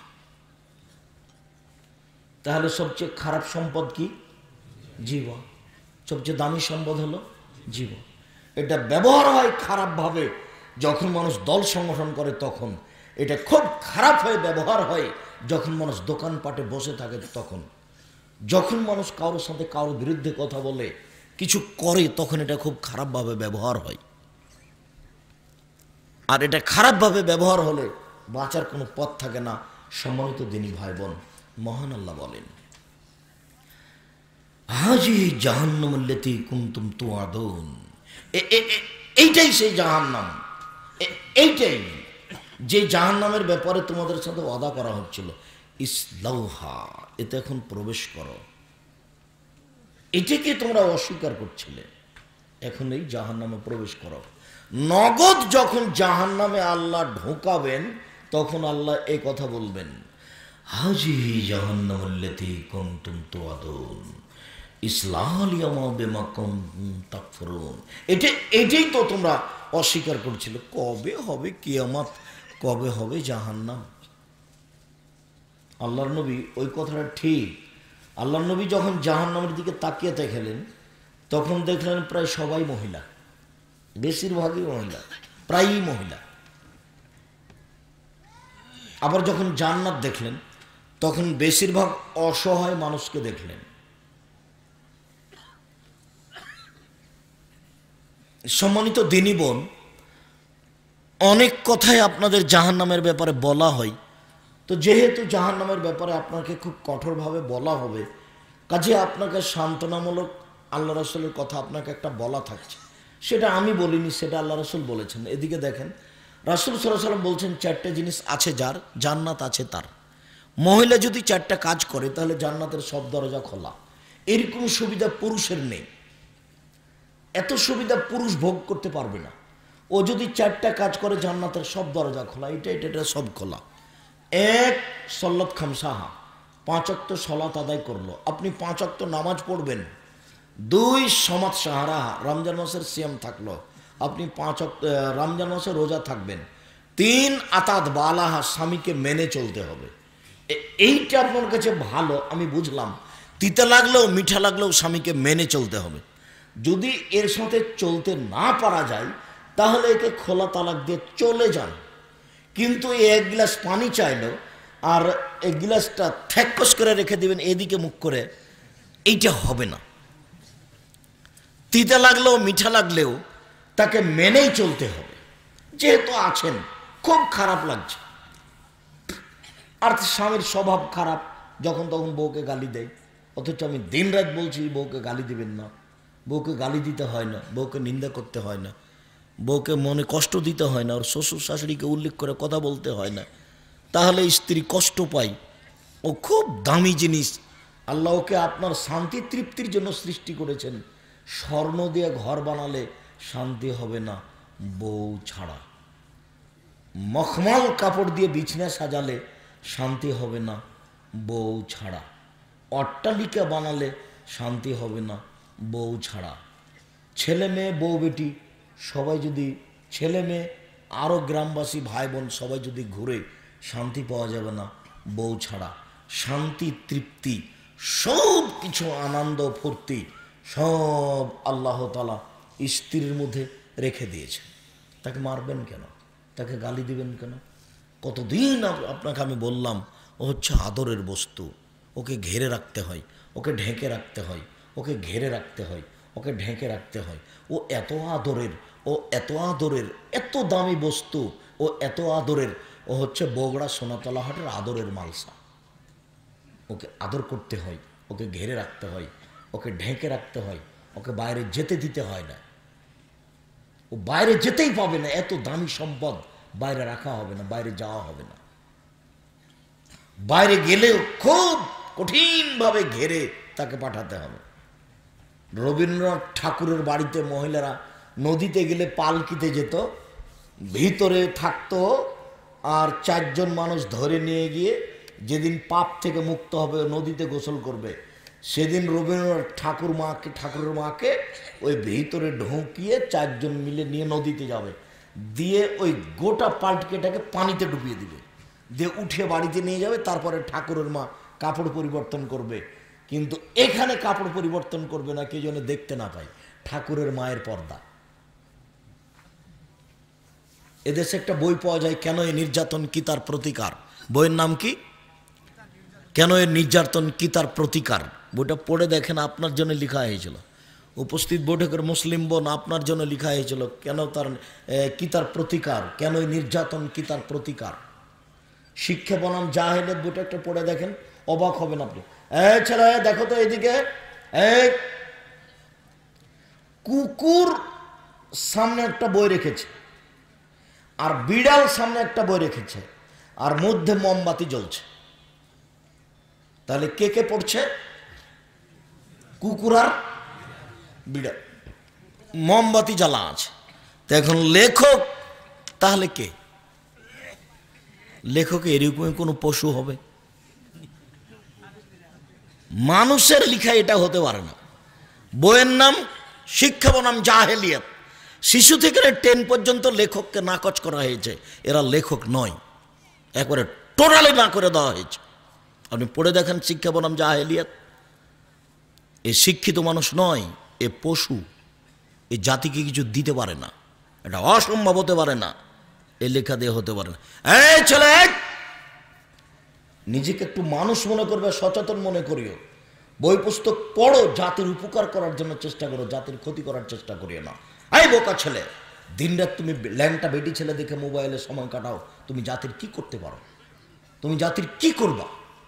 তাহলে সবচেয়ে খারাপ সম্পদ কি? জিহ্বা। সবচেয়ে দামি সম্পদ হলো জিহ্বা। এটা ব্যবহার হয় খারাপভাবে যখন মানুষ দল সংগঠন করে, তখন এটা খুব খারাপ হয়ে ব্যবহার হয় যখন মানুষ দোকানপাটে বসে থাকে, তখন যখন মানুষ কারোর সাথে কারোর বিরুদ্ধে কথা বলে, কিছু করে, তখন এটা খুব খারাপভাবে ব্যবহার হয়। আর এটা খারাপভাবে ব্যবহার হলে বাঁচার কোনো পথ থাকে না। সম্মানিত দিনী ভাই বোন, মহান আল্লাহ বলেন, হাজি জাহান্নাম আল্লাতী কুনতুম তুআদুন, এইটাই সেই জাহান্নাম, এইটাই যে জাহান্নামের ব্যাপারে তোমাদের সাথে ওয়াদা করা হচ্ছিল। ইসলাউহা, এতে এখন প্রবেশ করো। এটাকে তোমরা অস্বীকার করছিলে, এখন এই জাহান্নামে প্রবেশ করো। নগদ যখন জাহান্নামে আল্লাহ ঢোকাবেন, তখন আল্লাহ এই কথা বলবেন, হাজি জাহান্নাম আল্লাতী কুনতুম তুআদুন ইসলালিয়ামা বিমা কুনতুম তাকফুরুন। এটা এটাই তো তোমরা অস্বীকার করছিলে। কবে হবে কিয়ামত, কবে হবে জাহান্নাম? আল্লাহর নবী ওই কথাটা ঠিক। আল্লাহর নবী যখন জাহান্নামের দিকে তাকিয়ে দেখলেন, তখন দেখলেন প্রায় সবাই মহিলা, বেশিরভাগই মহিলা, প্রায়ই মহিলা। আবার যখন জান্নাত দেখলেন, তখন বেশিরভাগ অসহায় মানুষকে দেখলেন। সম্মানিত দিনী বোন, অনেক কথাই আপনাদের জাহান্নামের ব্যাপারে বলা হয়। তো যেহেতু জাহান্নামের ব্যাপারে আপনাকে খুব কঠোরভাবে বলা হবে, কাজে আপনাকে সান্ত্বনামূলক আল্লাহ রাসূলের কথা আপনাকে একটা বলা থাকছে। সেটা আমি বলিনি, সেটা আল্লাহ রাসূল বলেছেন। এদিকে দেখেন, রাসূল সাল্লাল্লাহু আলাইহি ওয়াসাল্লাম বলছেন, চারটে জিনিস আছে যার, জান্নাত আছে তার। মহিলা যদি চারটা কাজ করে, তাহলে জান্নাতের সব দরজা খোলা। এরকম সুবিধা পুরুষের নেই। এত সুবিধা পুরুষ ভোগ করতে পারবে না। ও যদি চারটা কাজ করে, জান্নাতের সব দরজা খোলা, এটা এটা এটা সব খোলা। এক, সল্লত খামসাহা, পাঁচ ওয়াক্ত সলাত আদায় করলো, আপনি পাঁচ ওয়াক্ত নামাজ পড়বেন। দুই, সমাত সাহারাহা, রমজান মাসের সিয়াম থাকলো, আপনি পাঁচ ওয়াক্ত রমজান মাসে রোজা থাকবেন। তিন, আতাত বালাহা, স্বামীকে মেনে চলতে হবে। এইটা আপনার কাছে ভালো, আমি বুঝলাম, তিতা লাগলেও মিঠা লাগলেও স্বামীকে মেনে চলতে হবে। যদি এর সাথে চলতে না পারা যায়, তাহলে একে খোলা তালাক দিয়ে চলে যান। কিন্তু এক গ্লাস পানি চাইলো আর এই গ্লাসটা থ্যাকস করে রেখে দিবেন এদিকে মুখ করে, এইটা হবে না। তিতা লাগলেও মিঠা লাগলেও তাকে মেনেই চলতে হবে। যেহেতু আছেন, খুব খারাপ লাগছে, আর স্বামীর স্বভাব খারাপ, যখন তখন বউকে গালি দেয়। অথচ আমি দিন রাত বলছি বউকে গালি দিবেন না, বউকে গালি দিতে হয় না, বউকে নিন্দা করতে হয় না, বউকে মনে কষ্ট দিতে হয় না, ওর শ্বশুর শাশুড়িকে উল্লেখ করে কথা বলতে হয় না, তাহলে স্ত্রী কষ্ট পায়। ও খুব দামি জিনিস। আল্লাহ ওকে আপনার শান্তি তৃপ্তির জন্য সৃষ্টি করেছেন। স্বর্ণ দিয়ে ঘর বানালে শান্তি হবে না বউ ছাড়া। মখমল কাপড় দিয়ে বিছনা সাজালে শান্তি হবে না বউ ছাড়া। অট্টালিকা বানালে শান্তি হবে না বউ ছাড়া। ছেলে মেয়ে বউ বেটি সবাই যদি, ছেলে মেয়ে আরও গ্রামবাসী ভাই বোন সবাই যদি ঘুরে, শান্তি পাওয়া যাবে না বউ ছাড়া। শান্তি তৃপ্তি সব কিছু, আনন্দ ফুর্তি সব আল্লাহ তাআলা স্ত্রীর মধ্যে রেখে দিয়েছে। তাকে মারবেন কেন? তাকে গালি দিবেন কেন? কতদিন আপনাকে আমি বললাম, ও হচ্ছে আদরের বস্তু, ওকে ঘেরে রাখতে হয়, ওকে ঢেকে রাখতে হয়, ওকে ঘেরে রাখতে হয়, ওকে ঢেকে রাখতে হয়। ও এত আদরের, ও এত আদরের, এত দামি বস্তু, ও এত আদরের। ও হচ্ছে বগুড়া সোনাতলা হাটের আদরের মালসা। ওকে আদর করতে হয়, ওকে ঘেরে রাখতে হয়, ওকে ঢেকে রাখতে হয়, ওকে বাইরে যেতে দিতে হয় না। ও বাইরে যেতেই পাবে না, এত দামি সম্পদ বাইরে রাখা হবে না, বাইরে যাওয়া হবে না। বাইরে গেলেও খুব কঠিনভাবে ঘেরে তাকে পাঠাতে হবে। রবীন্দ্রনাথ ঠাকুরের বাড়িতে মহিলারা নদীতে গেলে পালকিতে যেত, ভিতরে থাকতো, আর চারজন মানুষ ধরে নিয়ে গিয়ে যেদিন পাপ থেকে মুক্ত হবে নদীতে গোসল করবে, সেদিন রবীন্দ্রনাথ ঠাকুর মাকে ঠাকুরের মাকে ওই ভিতরে ঢুকিয়ে চারজন মিলে নিয়ে নদীতে যাবে, দিয়ে ওই গোটা পাল্টকেটাকে পানিতে ডুবিয়ে দিবে, দিয়ে উঠে বাড়িতে নিয়ে যাবে। তারপরে ঠাকুরের মা কাপড় পরিবর্তন করবে, কিন্তু এখানে কাপড় পরিবর্তন করবে না, কেউ যেন দেখতে না পায়। ঠাকুরের মায়ের পর্দা। এদেশে একটা বই পাওয়া যায়, কেন এ নির্যাতন কি তার প্রতিকার। বইয়ের নাম কি? কেন এর নির্যাতন কি তার প্রতিকার। বইটা পড়ে দেখেন, আপনার জন্য লেখা হয়েছিল। উপস্থিত বৈঠকের মুসলিম বোন, আপনার জন্য লেখা হয়েছিল কেন তার কি তার প্রতিকার, কেন নির্যাতন কি তার প্রতিকার। শিক্ষা বনাম জাহেলিয়াত বইটা একটা পড়ে দেখেন, অবাক হবেন আপনি। এই ছেলে দেখো তো এদিকে, এই কুকুর সামনে একটা বই রেখেছে আর বিড়াল সামনে একটা বই রেখেছে আর মধ্যে মোমবাতি জ্বলছে, তাহলে কে কে পড়ছে? কুকুর আর বিড়াল, মোমবাতি জ্বালা আছে। তো এখন লেখক তাহলে কে? লেখক এরকমই কোনো পশু হবে? মানুষের লেখা এটা হতে পারে না। বইয়ের নাম শিক্ষা বনাম জাহেলিয়াত, শিশু থেকে টেন পর্যন্ত লেখককে নাকচ করা হয়েছে, এরা লেখক নয়, একবারে টোটালি না করে দেওয়া হয়েছে। আপনি পড়ে দেখেন শিক্ষা বনাম জাহেলিয়াত। এ শিক্ষিত মানুষ নয়, এ পশু, এ জাতিকে কিছু দিতে পারে না, এটা অসম্ভব হতে পারে না, এ লেখা দিয়ে হতে পারে না। এই ছেলে, নিজেকে একটু মানুষ মনে করবে, সচেতন মনে করিও, বই পুস্তক পড়ো, জাতির উপকার করার জন্য চেষ্টা করো, জাতির ক্ষতি করার চেষ্টা করিও না। এই বোকা ছেলে, দিনরাত তুমি ল্যাংটা বেটি ছেলে দেখে মোবাইলে সময় কাটাও, তুমি জাতির কি করতে পারো? তুমি জাতির কি করবা?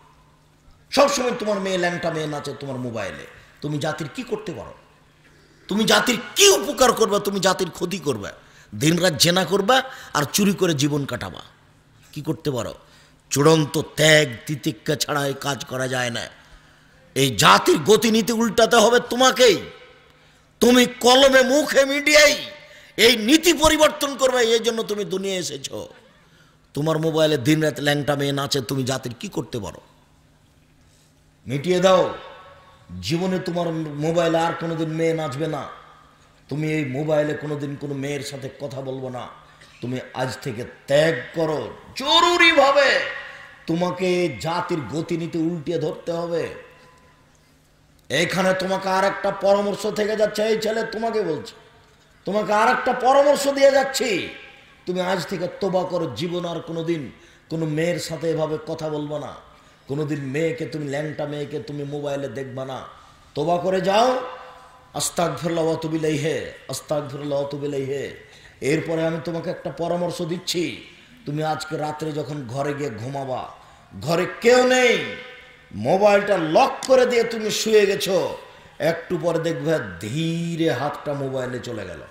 সবসময় তোমার মেয়ে ল্যাংটা মেয়ে নাচে তোমার মোবাইলে, তুমি জাতির কি করতে পারো? তুমি জাতির কি উপকার করবা? তুমি জাতির ক্ষতি করবা, দিনরাত জেনা করবা আর চুরি করে জীবন কাটাবা, কি করতে পারো? চূড়ান্ত ত্যাগ তিতিক্ষা ছাড়া এই কাজ করা যায় না। এই জাতির গতিনীতি উল্টাতে হবে তোমাকেই। তুমি কলমে মুখে মিডিয়াই এই নীতি পরিবর্তন করবে, এই জন্য তুমি দুনিয়া এসেছ। তোমার মোবাইলে দিনরাত ল্যাংটা মেয়ে নাচে, তুমি জাতির কি করতে পারো? মিটিয়ে দাও। জীবনে তোমার মোবাইলে আর কোনোদিন মেয়ে নাচবে না, তুমি এই মোবাইলে কোনোদিন কোনো মেয়ের সাথে কথা বলবো না। তুমি আজ থেকে ত্যাগ করো, জরুরিভাবে তোমাকে জাতির গতিনীতি উল্টিয়ে ধরতে হবে। এইখানে তোমাকে আর একটা পরামর্শ থেকে যাচ্ছে, এই ছেলে তোমাকে বলছি, তোমাকে আর একটা পরামর্শ দিয়ে যাচ্ছি, তুমি আজ থেকে তোবা করো, জীবন আর কোনোদিন কোনো মেয়ের সাথে এভাবে কথা বলবো না, কোনোদিন মেয়েকে তুমি ল্যাংটা মেয়েকে তুমি মোবাইলে দেখবা না, তোবা করে যাও। আস্তাগফিরুল্লাহ ওয়া আতুবু ইলাইহি, আস্তাগফিরুল্লাহ ওয়া আতুবু ইলাইহি। এরপরে আমি তোমাকে একটা পরামর্শ দিচ্ছি, তুমি আজকে রাত্রে যখন ঘরে গিয়ে ঘুমাবা, ঘরে কেউ নেই, মোবাইলটা লক করে দিয়ে তুমি শুয়ে গেছো, একটু পরে দেখবে ধীরে হাতটা মোবাইলে চলে গেল,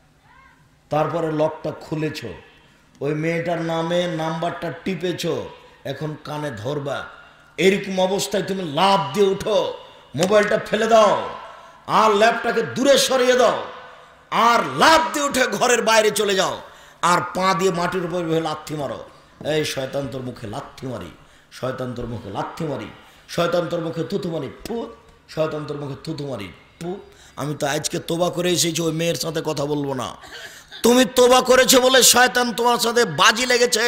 তারপরে লকটা খুলেছ, ওই মেয়েটার নামে নাম্বারটা টিপেছ, এখন কানে ধরবা, এরকম অবস্থায় তুমি লাফ দিয়ে উঠো, মোবাইলটা ফেলে দাও আর ল্যাপটাকে দূরে সরিয়ে দাও আর লাফ দিয়ে উঠে ঘরের বাইরে চলে যাও আর পা দিয়ে মাটির উপর লাথি মারো। এই শয়তান তোর মুখে লাথি মারি, শয়তান তোর মুখে লাথি মারি, শয়তান তোর মুখে থুতু মারি, ফু, শয়তান তোর মুখে থুতু মারি, ফু। আমি তো আজকে তোবা করে এসেছি, ওই মেয়ের সাথে কথা বলবো না। তুমি তোবা করেছো বলে শয়তান তোমার সাথে বাজি লেগেছে,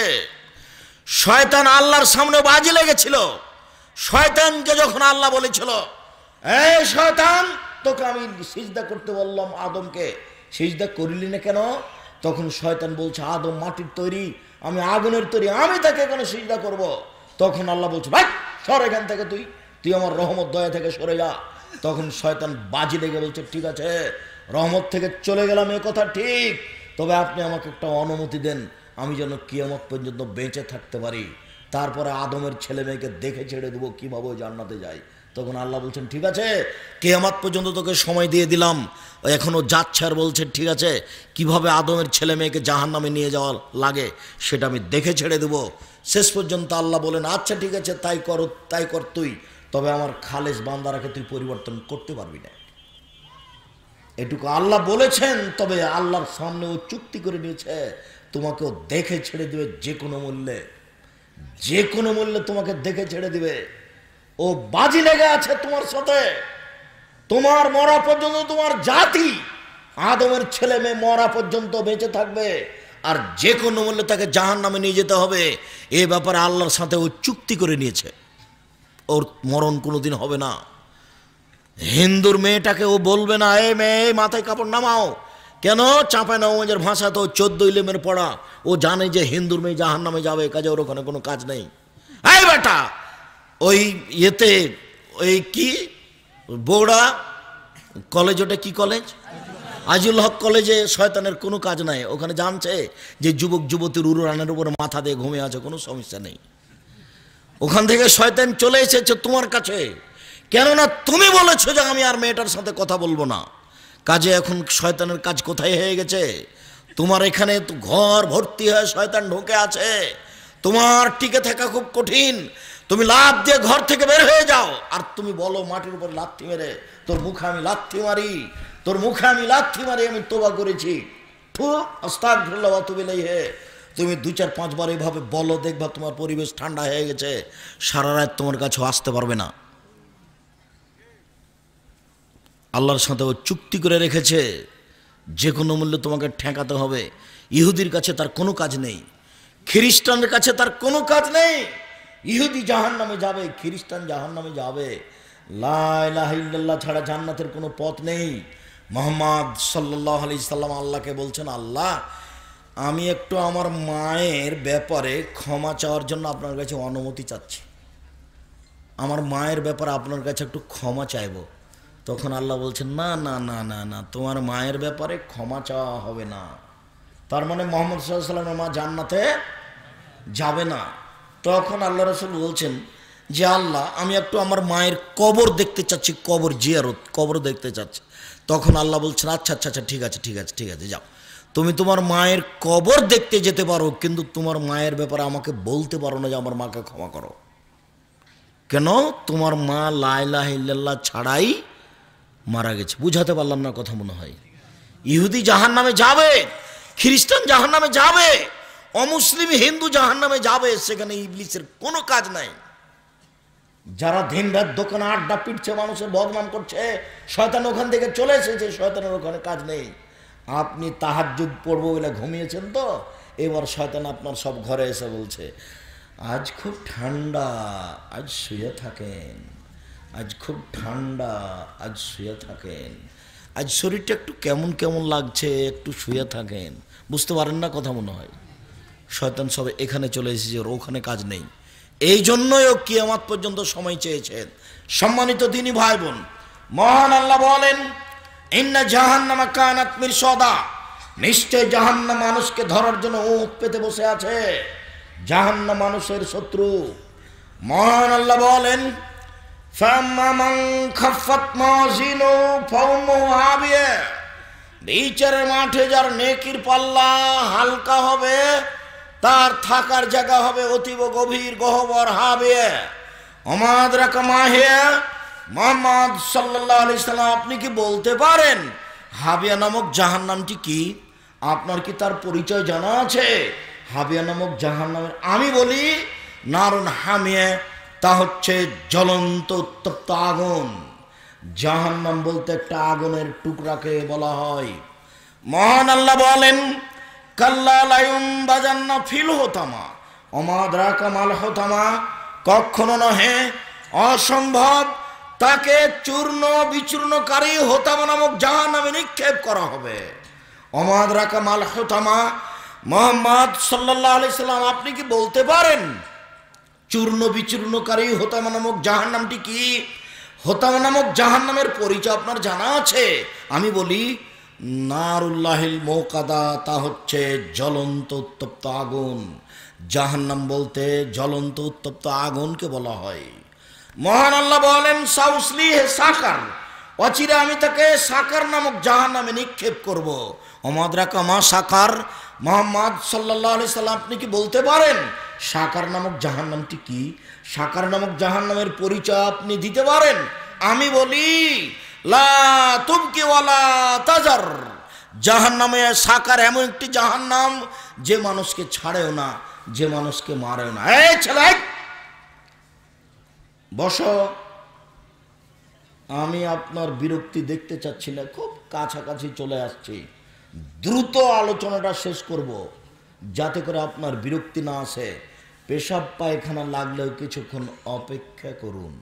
শয়তান আল্লাহর সামনে বাজি লেগেছিল। শয়তানকে যখন আল্লাহ বলেছিল, এই শয়তান তোকে আমি সিজদা করতে বললাম আদমকে, সিজদা করিলি না কেন? তখন শয়তান বলছে, আদম মাটির তৈরি, আমি আগুনের তৈরি, আমি তাকে এখানে সিজদা করব। তখন আল্লাহ বলছে, ভাই সর এখান থেকে, তুই তুই আমার রহমত দয়া থেকে সরে যা। তখন শয়তান বাজি লেগে বলছে, ঠিক আছে রহমত থেকে চলে গেলাম, এ কথা ঠিক, তবে আপনি আমাকে একটা অনুমতি দেন, আমি যেন কিয়ামত পর্যন্ত বেঁচে থাকতে পারি, তারপরে আদমের ছেলে মেয়েকে দেখে ছেড়ে দেবো, কীভাবে জান্নাতে যাই। তখন আল্লাহ বলছেন, ঠিক আছে কিয়ামত পর্যন্ত তোকে সময় দিয়ে দিলাম, এখনও যাচ্ছে, আর বলছে ঠিক আছে কিভাবে আদমের ছেলে মেয়েকে জাহান্নামে নিয়ে যাওয়া লাগে সেটা আমি দেখে ছেড়ে দেবো। শেষ পর্যন্ত আল্লাহ বলেন, আচ্ছা ঠিক আছে তাই কর, তাই কর তুই, তবে আমার খালেস বান্দারাকে তুই পরিবর্তন করতে পারবি না। এটুকু আল্লাহ বলেছেন, তবে আল্লাহর সামনে ও চুক্তি করে নিয়েছে, তোমাকেও দেখে ছেড়ে দেবে, যে কোনো মূল্যে, যে কোনো মূল্যে তোমাকে দেখে ছেড়ে দিবে। ও বাজি লেগে আছে তোমার সাথে, তোমার মরা পর্যন্ত তোমার জাতি আদমের ছেলে মেয়ে মরা পর্যন্ত বেঁচে থাকবে, আর যে কোনো মূল্যে তাকে জাহান্নামে নিয়ে যেতে হবে। এ ব্যাপারে আল্লাহর সাথে ও চুক্তি করে নিয়েছে, ওর মরণ কোনোদিন হবে না। হিন্দুর মেয়েটাকে ও বলবে না, এ মেয়ে মাথায় কাপড় নামাও, কেন? চাঁপাই নওয়াজের ভাষা তো চোদ্দ ইলেমের পড়া, ও জানে যে হিন্দুর মেয়ে জাহান্নামে যাবে, কাজে ওর ওখানে কোনো কাজ নেই। এই বেটা ওই ইয়েতে ওই কি বৌড়া কলেজ, ওটা কি কলেজ? আজিউল হক কলেজে শয়তানের কোনো কাজ নাই। ওখানে জানছে যে যুবক যুবতীর উড়ানের উপরে মাথা দিয়ে ঘুমিয়ে আছে, কোনো সমস্যা নেই। ওখান থেকে শয়তান চলে এসেছে তোমার কাছে, কেননা তুমি বলেছো যে আমি আর মেয়েটার সাথে কথা বলবো না। কাজে এখন শয়তানের কাজ কোথায় হয়ে গেছে? তোমার এখানে ঘর ভর্তি হয়ে শয়তান ঢুকে আছে, তোমার টিকে থাকা খুব কঠিন। তুমি লাফ দিয়ে ঘর থেকে বের হয়ে যাও, আর তুমি বলো মাটির উপর লাথি মেরে, তোর মুখে আমি লাথি মারি, তোর মুখে আমি লাথি মারি, আমি তোবা করেছি। আস্তাগফিরুল্লাহ ওয়া আতুবু ইলাইহি। তুমি দুই চার পাঁচবার এইভাবে বলো, দেখবা তোমার পরিবেশ ঠান্ডা হয়ে গেছে, সারা রাত তোমার কাছে আসতে পারবে না। আল্লাহর সাথে ও চুক্তি করে রেখেছে, যে কোনো মূল্যে তোমাকে ঠেকাতে হবে। ইহুদির কাছে তার কোনো কাজ নেই, খ্রিস্টানের কাছে তার কোনো কাজ নেই। ইহুদি জাহান নামে যাবে, খ্রিস্টান জাহান নামে যাবে। লা ইলাহা ইল্লাল্লাহ ছাড়া জান্নাতের কোনো পথ নেই। মুহাম্মদ সাল্লাল্লাহু আলাইহি সাল্লাম আল্লাহকে বলছেন, আল্লাহ আমি একটু আমার মায়ের ব্যাপারে ক্ষমা চাওয়ার জন্য আপনার কাছে অনুমতি চাচ্ছি, আমার মায়ের ব্যাপারে আপনার কাছে একটু ক্ষমা চাইব। তখন আল্লাহ বলছেন, না না না না না, তোমার মায়ের ব্যাপারে ক্ষমা চাওয়া হবে না। তার মানে মুহাম্মদ সাল্লাল্লাহু আলাইহি সাল্লামের মা জান্নাতে যাবে না। তখন আল্লাহ রাসূল বলছেন যে আল্লাহ আমি একটু আমার মায়ের কবর দেখতে চাচ্ছি, কবর জিয়ারত, কবর দেখতে চাচ্ছি। তখন আল্লাহ বলছেন, আচ্ছা আচ্ছা আচ্ছা ঠিক আছে ঠিক আছে ঠিক আছে যাও, তুমি তোমার মায়ের কবর দেখতে যেতে পারো, কিন্তু তোমার মায়ের ব্যাপারে আমাকে বলতে পারো না যে আমার মাকে ক্ষমা করো। কেন? তোমার মা লা ইলাহা ইল্লাল্লাহ ছাড়াই মারা গেছে। বুঝাতে পারলাম না কথা মনে হয়? ইহুদি জাহান নামে যাবে, খ্রিস্টান জাহান নামে যাবে, অমুসলিম হিন্দু জাহান নামে যাবে, সেখানে ইবলিসের কোনো কাজ নাই। যারা দিন রাত দোকানে আড্ডা পিটছে, মানুষের বদনাম করছে, শয়তান ওখান থেকে চলে এসেছে, শয়তানের ওখানে কাজ নেই। আপনি তাহাজ্জুদ পড়বো বলে ঘুমিয়েছেন তো, এবার শয়তান আপনার সব ঘরে এসে বলছে আজ খুব ঠান্ডা, আজ শুয়ে থাকেন, আজ খুব ঠান্ডা, আজ শুয়ে থাকেন, আজ শরীরটা একটু কেমন কেমন লাগছে, একটু শুয়ে থাকেন। বুঝতে পারেন না কথা মনে হয়? শয়তান সব এখানে চলে এসেছে, ওর ওখানে কাজ নেই। এই জন্যই ও কিয়ামত পর্যন্ত সময় চেয়েছেন। সম্মানিত দিনী ভাই বোন, মহান আল্লাহ বলেন, ইন্না জাহান্নামা কানাত মিরসাদা, নিশ্চয় জাহান্নাম মানুষকে ধরার জন্য ওঁত পেতে বসে আছে। জাহান্নাম মানুষের শত্রু। মহান আল্লাহ বলেন, ফাম্মা মান খাফফাত মাওয়াজিনুহু ফাউম্মুহু হাবিয়া, বিচারের মাঠে যার নেকির পাল্লা হালকা হবে, তার থাকার জায়গা হবে অতীব গভীর গহ্বর হাবিয়া। ওমা আদরাকা মা হিয়া, মুহাম্মদ সাল্লাল্লাহু আলাইহি সাল্লাম আপনি কি বলতে পারেন হাবিয়া নামক জাহান্নামটি কি? আপনার কি তার পরিচয় জানা আছে? হাবিয়া নামক জাহান্নামের আমি বলি নারুন হামিয়া, তা হচ্ছে জ্বলন্ত উত্তপ্ত আগুন। জাহান্নাম বলতে একটা আগুনের টুকরাকে বলা হয়। মহান আল্লাহ বলেন, কাল্লা লা ইউনবাযান্না ফিল হুতামা, ওমা আদরাকা মাল হুতামা, কখনো নহে, অসম্ভব, তাকে চূর্ণ বিচূর্ণকারী হুতামা নামক জাহান্নামে নিক্ষেপ করা হবে। ওমা আদরাকা মাল হুতামা, মুহাম্মদ সাল্লাল্লাহু আলাইহি সাল্লাম আপনি কি বলতে পারেন চূর্ণ বিচূর্ণকারী হোতামা নামক জাহান্নামটি কি? হোতামা নামক জাহান্নামের পরিচয় আপনার জানা আছে? আমি বলি নারুল্লাহিল মুকাদা, তা হচ্ছে জ্বলন্ত উত্তপ্ত আগুন। জাহান্নাম বলতে জ্বলন্ত উত্তপ্ত আগুনকে বলা হয়। মহান আল্লাহ বলেন, সাউসলিহি সাকার, অচিরে আমি তাকে সাকার নামক জাহান্নামে নিক্ষেপ করব। ওমাদরাকা মা সাকার, মুহাম্মদ সাল্লাল্লাহু আলাইহি সাল্লাম আপনি কি বলতে পারেন সাকার নামক জাহান্নামটি কি? সাকার নামক জাহান্নামের পরিচয় আপনি দিতে পারেন? আমি বলি লা তুবকি ওয়ালা তাজার, জাহান্নামে সাকার এমন একটি জাহান্নাম যে মানুষকে ছাড়েও না, যে মানুষকে মারেও না। এই ছেলে বসো, আমি আপনার বিরক্তি দেখতে চাচ্ছি না, খুব কাছাকাছি চলে আসছি। দ্রুত আলোচনাটা শেষ করব যাতে করে আপনার বিরক্তি না আসে। পেশাব পায়খানা লাগলেও কিছুক্ষণ অপেক্ষা করুন।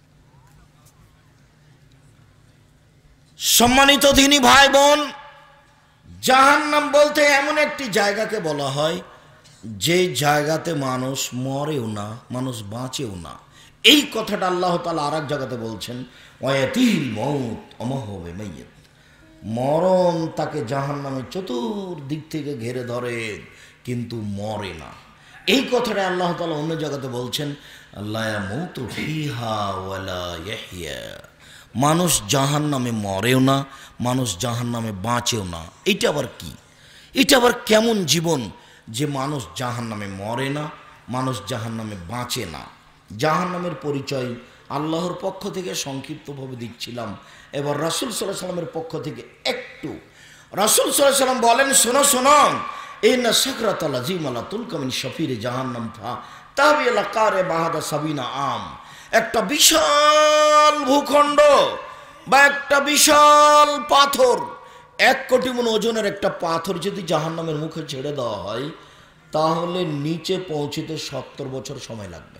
সম্মানিত দিনী ভাই বোন, জাহান্নাম বলতে এমন একটি জায়গাকে বলা হয় যে জায়গাতে মানুষ মরেও না, মানুষ বাঁচেও না, এই কথাটা আল্লাহ তাআলা আর এক জায়গাতে বলছেন, ওয়ায়াতিল মউত ওমা হুয়া বিমাইয়িত, মরণ তাকে জাহান্নামে চতুর্দিক থেকে ঘিরে ধরে কিন্তু মরে না। এই কথাটা আল্লাহ তাআলা অন্য জায়গাতে বলছেন, লা ইয়ামুতু ফিহা ওয়ালা ইয়াহইয়া, মানুষ জাহান্নামে মরেও না, মানুষ জাহান্নামে বাঁচেও না। এটা আবার কি? এটা আবার কেমন জীবন যে মানুষ জাহান্নামে মরে না, মানুষ জাহান্নামে বাঁচে না? জাহান্নামের পরিচয় আল্লাহর পক্ষ থেকে সংক্ষিপ্তভাবে দিচ্ছিলাম, এবার রাসূল সাল্লাল্লাহু আলাইহি ওয়াসাল্লামের পক্ষ থেকে একটু। রাসূল সাল্লাল্লাহু আলাইহি ওয়াসাল্লাম বলেন, শোনো শোনো, ইন্না সাকরাতাল আযীমা লা তুলকা মিন শাফিরি জাহান্নাম ফা তাবি লা কারে বাহাদা সাবিনা আম। একটা বিশাল ভূখণ্ড বা একটা বিশাল পাথর, এক কোটি মণ ওজনের একটা পাথর যদি জাহান্নামের মুখে ছেড়ে দেওয়া হয়, তাহলে নিচে পৌঁছতে সত্তর বছর সময় লাগবে।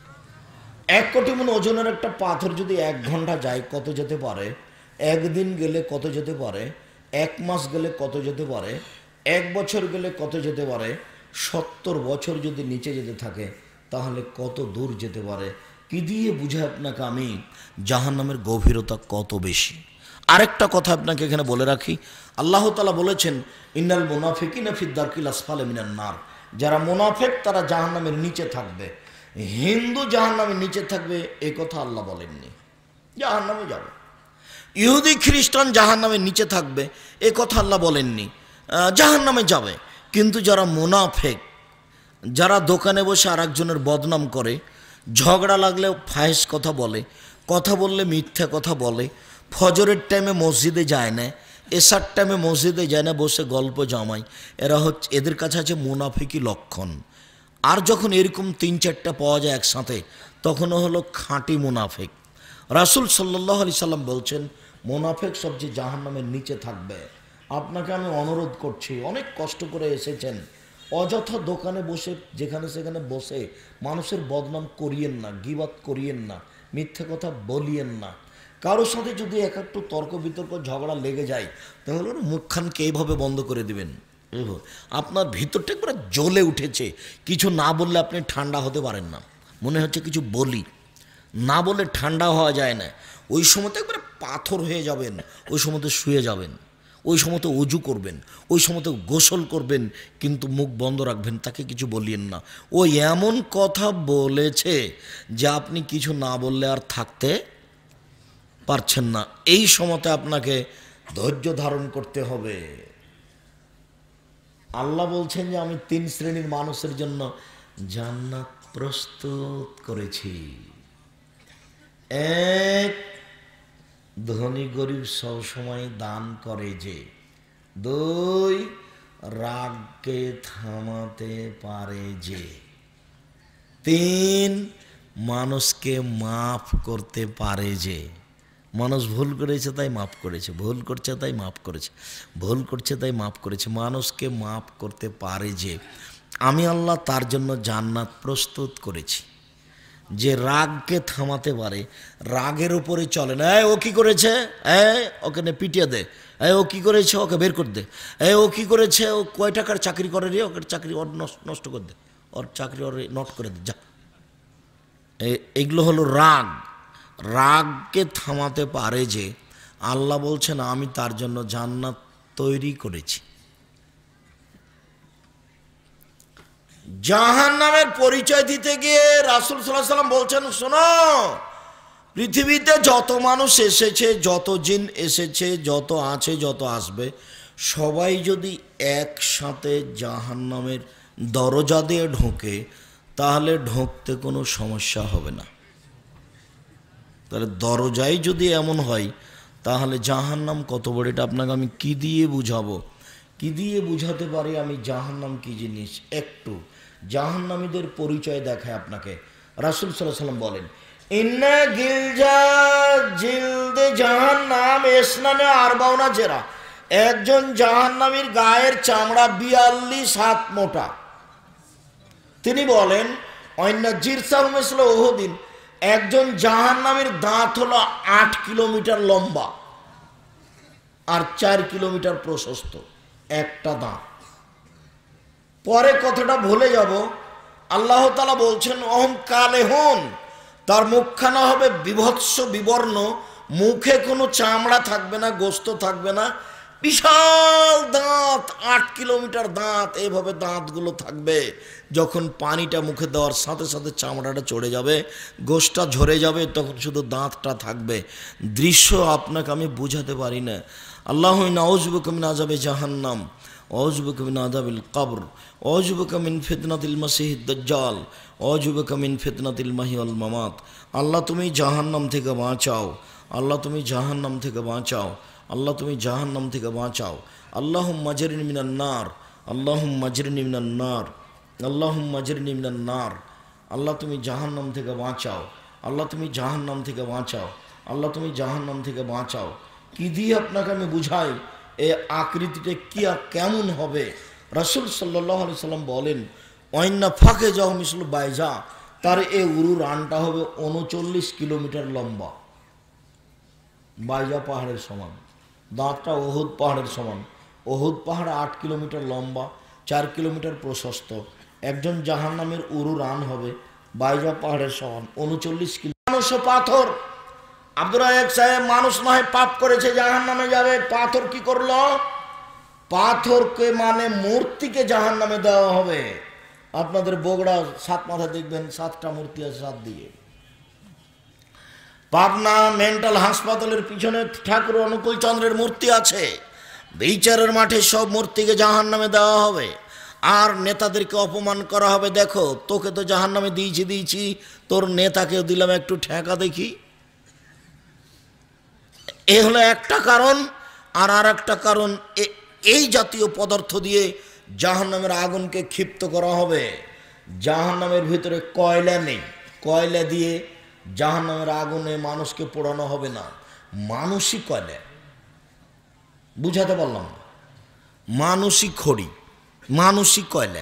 এক কোটি মণ ওজনের একটা পাথর যদি এক ঘন্টা যায়, কত যেতে পারে? একদিন গেলে কত যেতে পারে? এক মাস গেলে কত যেতে পারে? এক বছর গেলে কত যেতে পারে? সত্তর বছর যদি নিচে যেতে থাকে, তাহলে কত দূর যেতে পারে? কি দিয়ে বুঝাই আপনাকে আমি জাহান্নামের গভীরতা কত বেশি? আরেকটা কথা আপনাকে এখানে বলে রাখি, আল্লাহ তাআলা বলেছেন, ইন্নাল মুনাফিকিনা ফিদ দারকিল আসফালি মিনান নার, যারা মুনাফিক তারা জাহান্নামের নিচে থাকবে। হিন্দু জাহান্নামের নিচে থাকবে এই কথা আল্লাহ বলেননি, জাহান্নামে যাবে। ইহুদি খ্রিস্টান জাহান্নামের নিচে থাকবে এ কথা আল্লাহ বলেননি, জাহান্নামে যাবে। কিন্তু যারা মুনাফিক, যারা দোকানে বসে আর একজনের বদনাম করে, ঝগড়া লাগলেও ফাহেস কথা বলে, কথা বললে মিথ্যা কথা বলে, ফজরের টাইমে মসজিদে যায় না, এশার টাইমে মসজিদে যায় না, বসে গল্প জমায়, এরা হচ্ছে, এদের কাছে আছে মুনাফিকি লক্ষণ। আর যখন এরকম তিন চারটা পাওয়া যায় একসাথে, তখনও হলো খাঁটি মুনাফিক। রাসূল সাল্লাল্লাহু আলাইহি সাল্লাম বলছেন, মুনাফিক সবচেয়ে জাহান্নামের নিচে থাকবে। আপনাকে আমি অনুরোধ করছি, অনেক কষ্ট করে এসেছেন, অযথা দোকানে বসে যেখানে সেখানে বসে মানুষের বদনাম করিয়েন না, গীবাত করিয়েন না, মিথ্যে কথা বলিয়েন না। কারোর সাথে যদি এক একটু তর্ক বিতর্ক ঝগড়া লেগে যায়, তাহলে ওর মুখখানকে এইভাবে বন্ধ করে দিবেন। আপনার ভিতরটা একবার জ্বলে উঠেছে, কিছু না বললে আপনি ঠান্ডা হতে পারেন না, মনে হচ্ছে কিছু বলি, না বলে ঠান্ডা হওয়া যায় না। ওই সময় তো একবারে পাথর হয়ে যাবেন, ওই সময় তো শুয়ে যাবেন, ওই সময় তো অজু করবেন, ওই সময় তো গোসল করবেন, কিন্তু মুখ বন্ধ রাখবেন, তাকে কিছু বলিয়েন না। ও এমন কথা বলেছে যে আপনি কিছু না বললে আর থাকতে পারছেন না। এই সময়তে আপনাকে ধৈর্য ধারণ করতে হবে। আল্লাহ বলছেন যে আমি তিন শ্রেণীর মানুষের জন্য জান্নাত প্রস্তুত করেছি। এক, ধনী গরিব সবসময় দান করে যে। দুই, রাগকে থামাতে পারে যে। তিন, মানুষকে মাফ করতে পারে যে। মানুষ ভুল করেছে তাই মাফ করেছে, ভুল করছে তাই মাফ করেছে, ভুল করছে তাই মাফ করেছে, মানুষকে মাফ করতে পারে যে। আমি আল্লাহ তার জন্য জান্নাত প্রস্তুত করেছি। যে রাগকে থামাতে পারে, রাগের উপরে চলে না, ও কি করেছে, এ ওকে নে পিটিয়ে দে, এ ও কি করেছে ওকে বের করে দে, এ ও কি করেছে, ও কয় টাকার চাকরি করে রে, ওকে চাকরি ওর নষ্ট করে দে, ওর চাকরি ওর নট করে দে, যা। এগুলো হলো রাগ। রাগকে থামাতে পারে যে। আল্লাহ বলছেন আমি তার জন্য জান্নাত তৈরি করেছি। জাহান্নামের পরিচয় দিতে গিয়ে রাসূল সাল্লাল্লাহু আলাইহি ওয়াসাল্লাম বলছেন, শোনো, পৃথিবীতে যত মানুষ এসেছে, যত জিন এসেছে, যত আছে, যত আসবে, সবাই যদি একসাথে জাহান্নামের দরজা দিয়ে ঢোকে, তাহলে ঢুকতে কোনো সমস্যা হবে না। তাহলে দরজাই যদি এমন হয়, তাহলে জাহান্নাম কত বড়, এটা আপনাকে আমি কি দিয়ে বুঝাবো, কি দিয়ে বুঝাতে পারি আমি জাহান্নাম কি জিনিস। একটু জাহান্নামীদের পরিচয় দেখায় আপনাকে। রাসূল সাল্লাল্লাহু আলাইহি ওয়াসাল্লাম বলেন, ইন্না গিলজা জিলদে জাহান্নাম ইসনানে আরবাউনা জেরা, একজন জাহান্নামীর গায়ের চামড়া বিয়াল্লিশ হাত মোটা। তিনি বলেন, অন্যা জিরসাল মিসল উহুদিন, একজন জাহান্নামীর দাঁত হলো আট কিলোমিটার লম্বা আর চার কিলোমিটার প্রশস্ত একটা দাঁত। পরে কথাটা ভুলে যাব। আল্লাহ তাআলা বলছেন, অহম কালেহুন, তার মুখখানা হবে বিভৎস বিবর্ণ, মুখে কোনো চামড়া থাকবে না, গোস্ত থাকবে না, বিশাল দাঁত, আট কিলোমিটার দাঁত, এইভাবে দাঁতগুলো থাকবে। যখন পানিটা মুখে দেওয়ার সাথে সাথে চামড়াটা চড়ে যাবে, গোশটা ঝরে যাবে, তখন শুধু দাঁতটা থাকবে। দৃশ্য আপনাকে আমি বুঝাতে পারি না। আল্লাহ নাউযুবিকা মিন আযাবি জাহান্নাম, আউযুবিকা মিন আযাবিল কবর, আউযুবিকা মিন ফিতনাতিল মাসিহিদ দাজ্জাল, আউযুবিকা মিন ফিতনাতিল মাহিয়া ওয়াল মামাত। আল্লাহ তুমি জাহান্নাম থেকে বাঁচাও, আল্লাহ তুমি জাহান্নাম থেকে বাঁচাও, আল্লাহ তুমি জাহান্নাম থেকে বাঁচাও। আল্লাহুম্মা আজরিনি মিনান নার, আল্লাহুম্মা আজরিনি মিনান নার, আল্লাহুম্মা আজরিনি মিনান নার। আল্লাহ তুমি জাহান্নাম থেকে বাঁচাও, আল্লাহ তুমি জাহান্নাম থেকে বাঁচাও, আল্লাহ তুমি জাহান্নাম থেকে বাঁচাও। কি দিয়ে আপনাকে আমি বুঝাই এই আকৃতিটা কি আর কেমন হবে? রাসূল সাল্লাল্লাহু আলাইহি সাল্লাম বলেন, ওয়াইন্না ফাকে যাও মিসলু বাইজা, তার এই উরু রানটা হবে উনচল্লিশ কিলোমিটার লম্বা, বাইজা পাহাড়ের সমান। দাঁতটা ওহুদ পাহাড়ের সমান। ওহুদ পাহাড় আট কিলোমিটার লম্বা, চার কিলোমিটার প্রশস্ত। একজন জাহান্নামের উরু রান হবে বাইজা পাহাড়ের সমান, উনচল্লিশ কিলো। মানুষ পাথর, আব্দুর রাজ্জাক সাহেব মানুষ নয় পাপ করেছে, জাহান্নামে যাবে। পাথর কি করলো? পাথরকে মানে মূর্তিকে জাহান্নামে দেওয়া হবে। আপনাদের বগুড়া সাত মাথা দেখবেন, সাতটা মূর্তি আছে সাত দিকে। পাবনা মেন্টাল হাসপাতালের পিছনে ঠাকুর অনুকূল চন্দ্রের মূর্তি আছে। বিচারের মাঠে সব মূর্তিকে জাহান্নামে দেওয়া হবে। আর নেতাদেরকে অপমান করা হবে, দেখো তোকে তো জাহান্নামে দিয়েছি দিয়েছি, তোর নেতাকেও দিলাম একটু ঠেকা দেখি। এ হলো একটা কারণ। আর আর একটা কারণ, এই জাতীয় পদার্থ দিয়ে জাহান্নামের আগুনকে ক্ষিপ্ত করা হবে। জাহান্নামের ভিতরে কয়লা নেই, কয়লা দিয়ে জাহান্নামের আগুনে মানুষকে পোড়ানো হবে না, মানুষই কয়লা। বুঝাতে পারলাম না? মানুষই খড়ি, মানুষই কয়লা।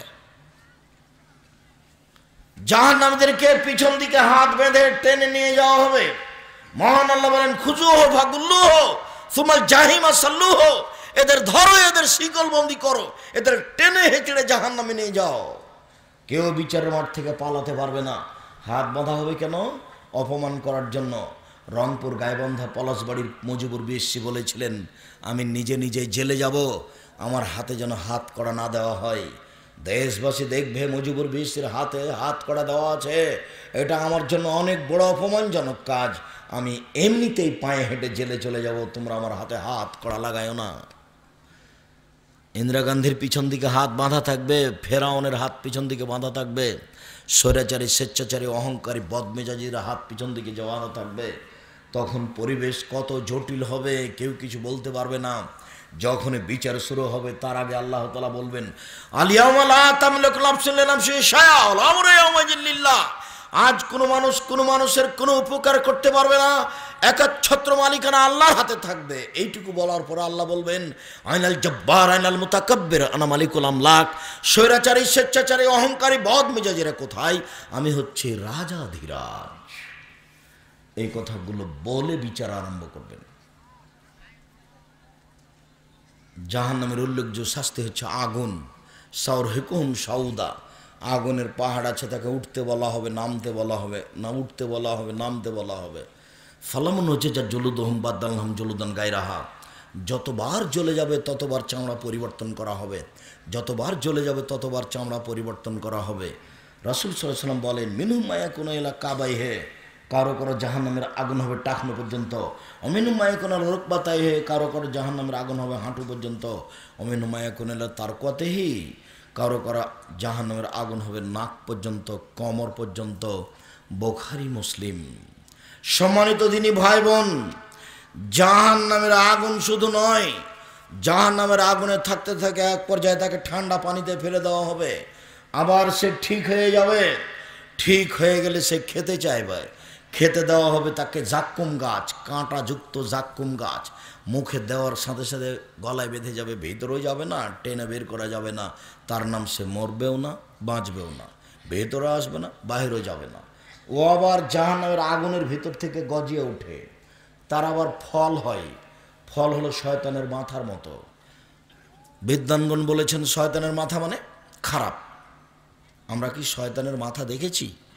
জাহান্নামীদেরকে পিছন দিকে হাত বেঁধে টেনে নিয়ে যাওয়া হবে। মহান আল্লাহ বলেন, খুজুহু ফাগুল্লুহু সুমাল জাহিমা সাল্লুহু, এদের ধরো, এদের শিকল বন্দি করো, এদের টেনে হেঁচড়ে জাহান্নামে নিয়ে যাও। কেউ বিচারের মাঠ থেকে পালাতে পারবে না। হাত বাঁধা হবে কেন? অপমান করার জন্য। রংপুর গাইবান্ধা পলাশবাড়ির মজিবুর বিএসসি বলেছিলেন, আমি নিজে নিজে জেলে যাব, আমার হাতে যেন হাত কড়া না দেওয়া হয়। দেশবাসী দেখবে মজিবুর বিএসসির হাতে হাত কড়া দেওয়া আছে, এটা আমার জন্য অনেক বড় অপমানজনক কাজ। আমি এমনিতেই পায়ে হেঁটে জেলে চলে যাব, তোমরা আমার হাতে হাত কড়া লাগায়ও না। ইন্দিরা গান্ধীর পিছন দিকে হাত বাঁধা থাকবে, ফেরাউনের হাত পিছন দিকে বাঁধা থাকবে, স্বৈরাচারী স্বেচ্ছাচারী অহংকারী বদমেজাজিরা হাত পিছন দিকে যে বাঁধা থাকবে। তখন পরিবেশ কত জটিল হবে কেউ কিছু বলতে পারবে না। যখন বিচার শুরু হবে তার আগে আল্লাহ তাআলা বলবেন, আলিয়াউমা লা তামলিকু নাফসুন লিনাফসিহা শাইআন ওয়াল আমরু ইয়াওমাইযিন লিল্লাহ। আজ কোনো মানুষ কোনো মানুষের কোনো উপকার করতে পারবে না, একচ্ছত্র মালিকানা আল্লাহর হাতে থাকবে। এইটুকু বলার পর আল্লাহ বলবেন, আইনাল জব্বার আইনাল মুতাকাব্বির আনা মালিকুল আমলাক। স্বৈরাচারী স্বেচ্ছাচারী অহংকারী বদমেজাজিরা কোথায়? আমি হচ্ছে রাজাধিরাজ। এই কথাগুলো বলে বিচার আরম্ভ করবেন। জাহান্নামের উল্লেখযোগ্য শাস্তি হচ্ছে আগুন। সাউরহিকুহুম সাউদা, আগুনের পাহাড় আছে, তাকে উঠতে বলা হবে, নামতে বলা হবে, না উঠতে বলা হবে, নামতে বলা হবে। ফালামুন হচ্ছে যার জলুদহম বাদ্দালহাম জলুদান গায়রাহা, যতবার জ্বলে যাবে ততবার চামড়া পরিবর্তন করা হবে, যতবার জ্বলে যাবে ততবার চামড়া পরিবর্তন করা হবে। রাসূল সাল্লাল্লাহু আলাইহি ওয়াসাল্লাম বলেন, মিনহুম মায়াকুনা ইলা কাবাই হে, কারো কারো জাহান্নামের আগুন হবে টাকনো পর্যন্ত। অমিনু মায়াকুনা রুকবাতাই হে, কারো কারো জাহান্নামের আগুন হবে হাঁটু পর্যন্ত। অমিনু মায়াকুনা ইলা তারকাতিহি, কারো কারো জাহান্নামের আগুন হবে নাক পর্যন্ত, কোমর পর্যন্ত। বুখারী মুসলিম। সম্মানিত দিনী ভাই বোন, জাহান্নামের আগুন শুধু নয়, জাহান্নামের আগুনে থাকতে থাকে এক পর্যায়ে তাকে ঠান্ডা পানিতে ফেলে দেওয়া হবে, আবার সে ঠিক হয়ে যাবে। ঠিক হয়ে গেলে সে খেতে চাইবে, খেতে দেওয়া হবে তাকে জাক্কুম গাছ, কাঁটাযুক্ত জাক্কুম গাছ। মুখে দেওয়ার সাথে সাথে গলায় বেঁধে যাবে, ভেতরেও যাবে না, টেনে বের করা যাবে না। তার নাম সে মরবেও না, বাঁচবেও না, ভেতরে আসবে না, বাহিরেও যাবে না। ও আবার জাহান্নামের আগুনের ভিতর থেকে গজিয়ে ওঠে, তার আবার ফল হয়। ফল হলো শয়তানের মাথার মতো। বিদ্বানগণ বলেছেন শয়তানের মাথা মানে খারাপ। আমরা কি শয়তানের মাথা দেখেছি?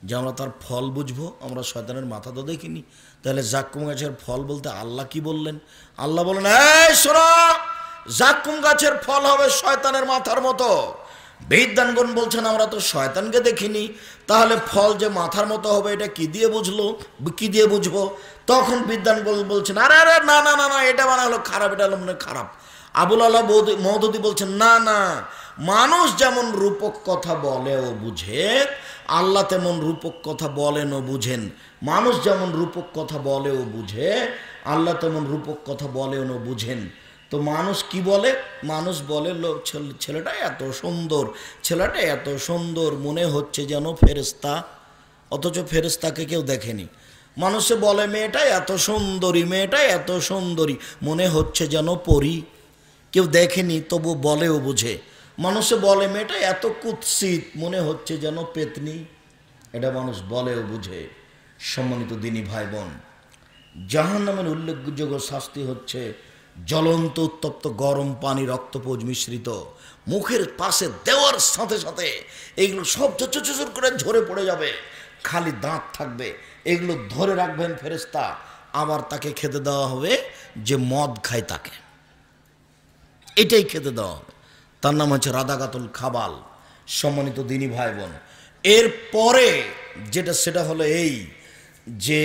যে আমরা তার ফল বুঝবো? আমরা শয়তানের মাথা তো দেখিনি। তাহলে জাক্কুম গাছের ফল বলতে আল্লাহ কি বললেন? আল্লাহ বললেন, এই শোনো, জাক্কুম গাছের ফল হবে শয়তানের মাথার মতো। বিদ্বানগণ বলছেন আমরা তো শয়তানকে দেখিনি, তাহলে ফল যে মাথার মতো হবে এটা কি দিয়ে বুঝলো, কি দিয়ে বুঝবো? তখন বিদ্বানগণ বলছেন, আরে আরে না না না না, এটা মানে হলো খারাপ, এটা হলো মনে খারাপ। আবুল আলা মওদুদী বলছেন, না না, মানুষ যেমন রূপক কথা বলে ও বুঝে, আল্লাহ তেমন রূপক কথা বলেন ও বুঝেন। মানুষ যেমন রূপক কথা বলে ও বুঝে, আল্লাহ তেমন রূপক কথা বলেন ও বুঝেন। তো মানুষ কি বলে? মানুষ বলে, লোক ছেলেটা এত সুন্দর, ছেলেটা এত সুন্দর, মনে হচ্ছে যেন ফেরেশতা, অথচ ফেরেশতাকে কেউ দেখেনি। মানুষে বলে, মেয়েটা এত সুন্দরী, মেয়েটা এত সুন্দরী, মনে হচ্ছে যেন পরী, কেউ দেখেনি তবু বলেও বুঝে। মানুষে বলে, মেয়েটা এত কুৎসিত, মনে হচ্ছে যেন পেতনি, এটা মানুষ বলেও বুঝে। সম্মানিত দিনী ভাই বোন, জাহান্নামের উল্লেখযোগ্য শাস্তি হচ্ছে জ্বলন্ত উত্তপ্ত গরম পানি রক্তপোজ মিশ্রিত, মুখের পাশে দেওয়ার সাথে সাথে এগুলো সব চুচুর করে ঝরে পড়ে যাবে, খালি দাঁত থাকবে। এগুলো ধরে রাখবেন ফেরেশতা, আবার তাকে খেতে দেওয়া হবে যে মদ খায় তাকে, এটাই খেতে দেওয়া হবে। তার নাম হচ্ছে রাদাগাতুল খাবাল। সম্মানিত দিনী ভাই বোন, এর পরে যেটা সেটা হলো এই যে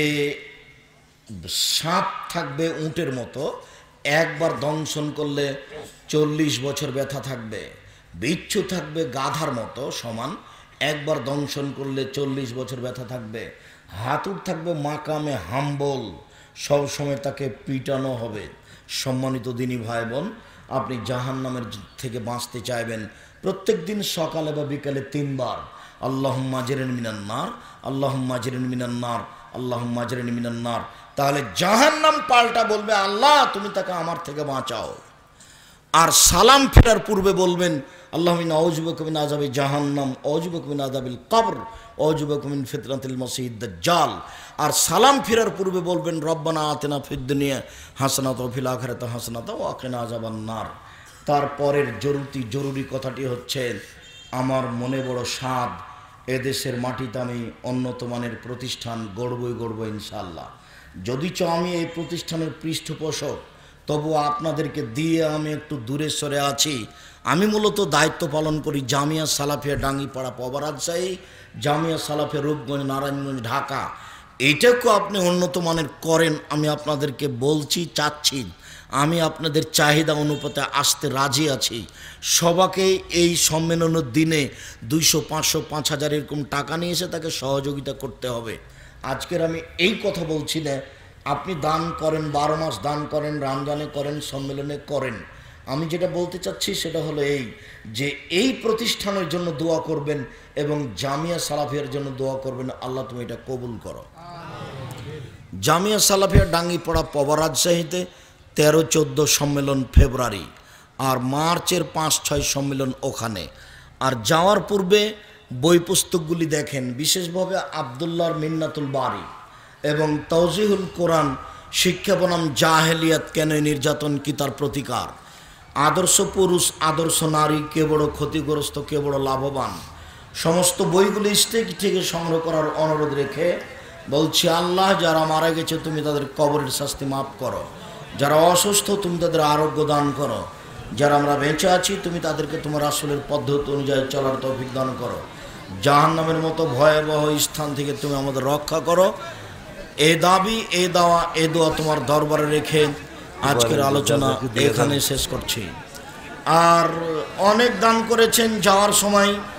সাপ থাকবে উটের মতো, একবার দংশন করলে চল্লিশ বছর ব্যথা থাকবে। বিচ্ছু থাকবে গাধার মতো সমান, একবার দংশন করলে চল্লিশ বছর ব্যথা থাকবে। হাতুড় থাকবে মাকামে হাম্বল, সব সময় তাকে পিটানো হবে। সম্মানিত দিনী ভাই বোন, আপনি জাহান্নামের থেকে বাঁচতে চাইবেন, প্রত্যেক দিন সকালে বা বিকালে তিনবার আল্লাহুম্মা আজরিনি মিনান নার, আল্লাহুম্মা আজরিনি মিনান নার, আল্লাহুম্মা আজরিনি মিনান নার। তাহলে জাহান্নাম পাল্টা বলবে, আল্লাহ তুমি তাকে আমার থেকে বাঁচাও। আর সালাম ফেরার পূর্বে বলবেন, আল্লাহুম্মা ইন্নী আউযু বিকা মিন আযাবি জাহান্নাম, আউযু বিকা মিন আযাবিল কবর, আউযু বিকা মিন ফিতনাতিল মাসিহিদ দাজ্জাল। আর সালাম ফেরার পূর্বে বলবেন, রব্বানা আতিনা ফিদ দুনিয়া হাসানাতাও ওয়া ফিল আখিরাতি হাসানাতাও ওয়া কিনা আযাবান নার। তারপরের জরুরি জরুরি কথাটি হচ্ছে, আমার মনে বড় স্বাদ, এদেশের মাটিতে আমি উন্নত মানের প্রতিষ্ঠান গড়বই গড়ব ইনশাআল্লাহ। যদিচ আমি এই প্রতিষ্ঠানের পৃষ্ঠপোষক, তবু আপনাদেরকে দিয়ে আমি একটু দূরে সরে আছি। আমি মূলত দায়িত্ব পালন করি জামিয়া সালাফিয়া ডাঙ্গিপাড়া পবা রাজশাহী, জামিয়া সালাফিয়া রূপগঞ্জ নারায়ণগঞ্জ ঢাকা। এইটাকেও আপনি উন্নত মানের করেন, আমি আপনাদেরকে বলছি, চাচ্ছি। আমি আপনাদের চাহিদা অনুপাতে আসতে রাজি আছি। সবাকে এই সম্মেলনের দিনে দুইশো পাঁচশো পাঁচ হাজার এরকম টাকা নিয়ে এসে তাকে সহযোগিতা করতে হবে। আজকের আমি এই কথা বলছি না, আপনি দান করেন, বারো মাস দান করেন, রমজানে করেন, সম্মেলনে করেন। আমি যেটা বলতে চাচ্ছি সেটা হলো এই যে এই প্রতিষ্ঠানের জন্য দোয়া করবেন এবং জামিয়া সালাফিয়ার জন্য দোয়া করবেন, আল্লাহ তুমি এটা কবুল করো। জামিয়া সালাফিয়া ডাঙ্গিপাড়া পবা রাজশাহীতে তেরো চোদ্দো সম্মেলন ফেব্রুয়ারি, আর মার্চের পাঁচ ছয় সম্মেলন ওখানে। আর যাওয়ার পূর্বে বই পুস্তকগুলি দেখেন, বিশেষভাবে আবদুল্লাহর মিন্নাতুল বারি এবং তাওজিহুল কোরআন, শিক্ষা বনাম জাহেলিয়াত কেন নির্যাতন কি তার প্রতিকার, আদর্শ পুরুষ আদর্শ নারী, কে বড় ক্ষতিগ্রস্ত কে বড় লাভবান, সমস্ত বইগুলি স্টেক থেকে সংগ্রহ করার অনুরোধ রেখে বলছি, আল্লাহ যারা মারা গেছে তুমি তাদের কবরের শাস্তি মাফ করো, যারা অসুস্থ তুমি তাদের আরোগ্য দান করো, যারা আমরা বেঁচে আছি তুমি তাদেরকে তোমার রাসূলের পদ্ধতি অনুযায়ী চলার তৌফিক দান করো, জাহান্নামের মতো ভয়াবহ স্থান থেকে তুমি আমাদের রক্ষা করো। এই দাবি, এই দাওয়া, এই দোয়া তোমার দরবারে রেখে আজকের আলোচনা এখানে শেষ করছি। আর অনেক দান করেছেন, যাওয়ার সময়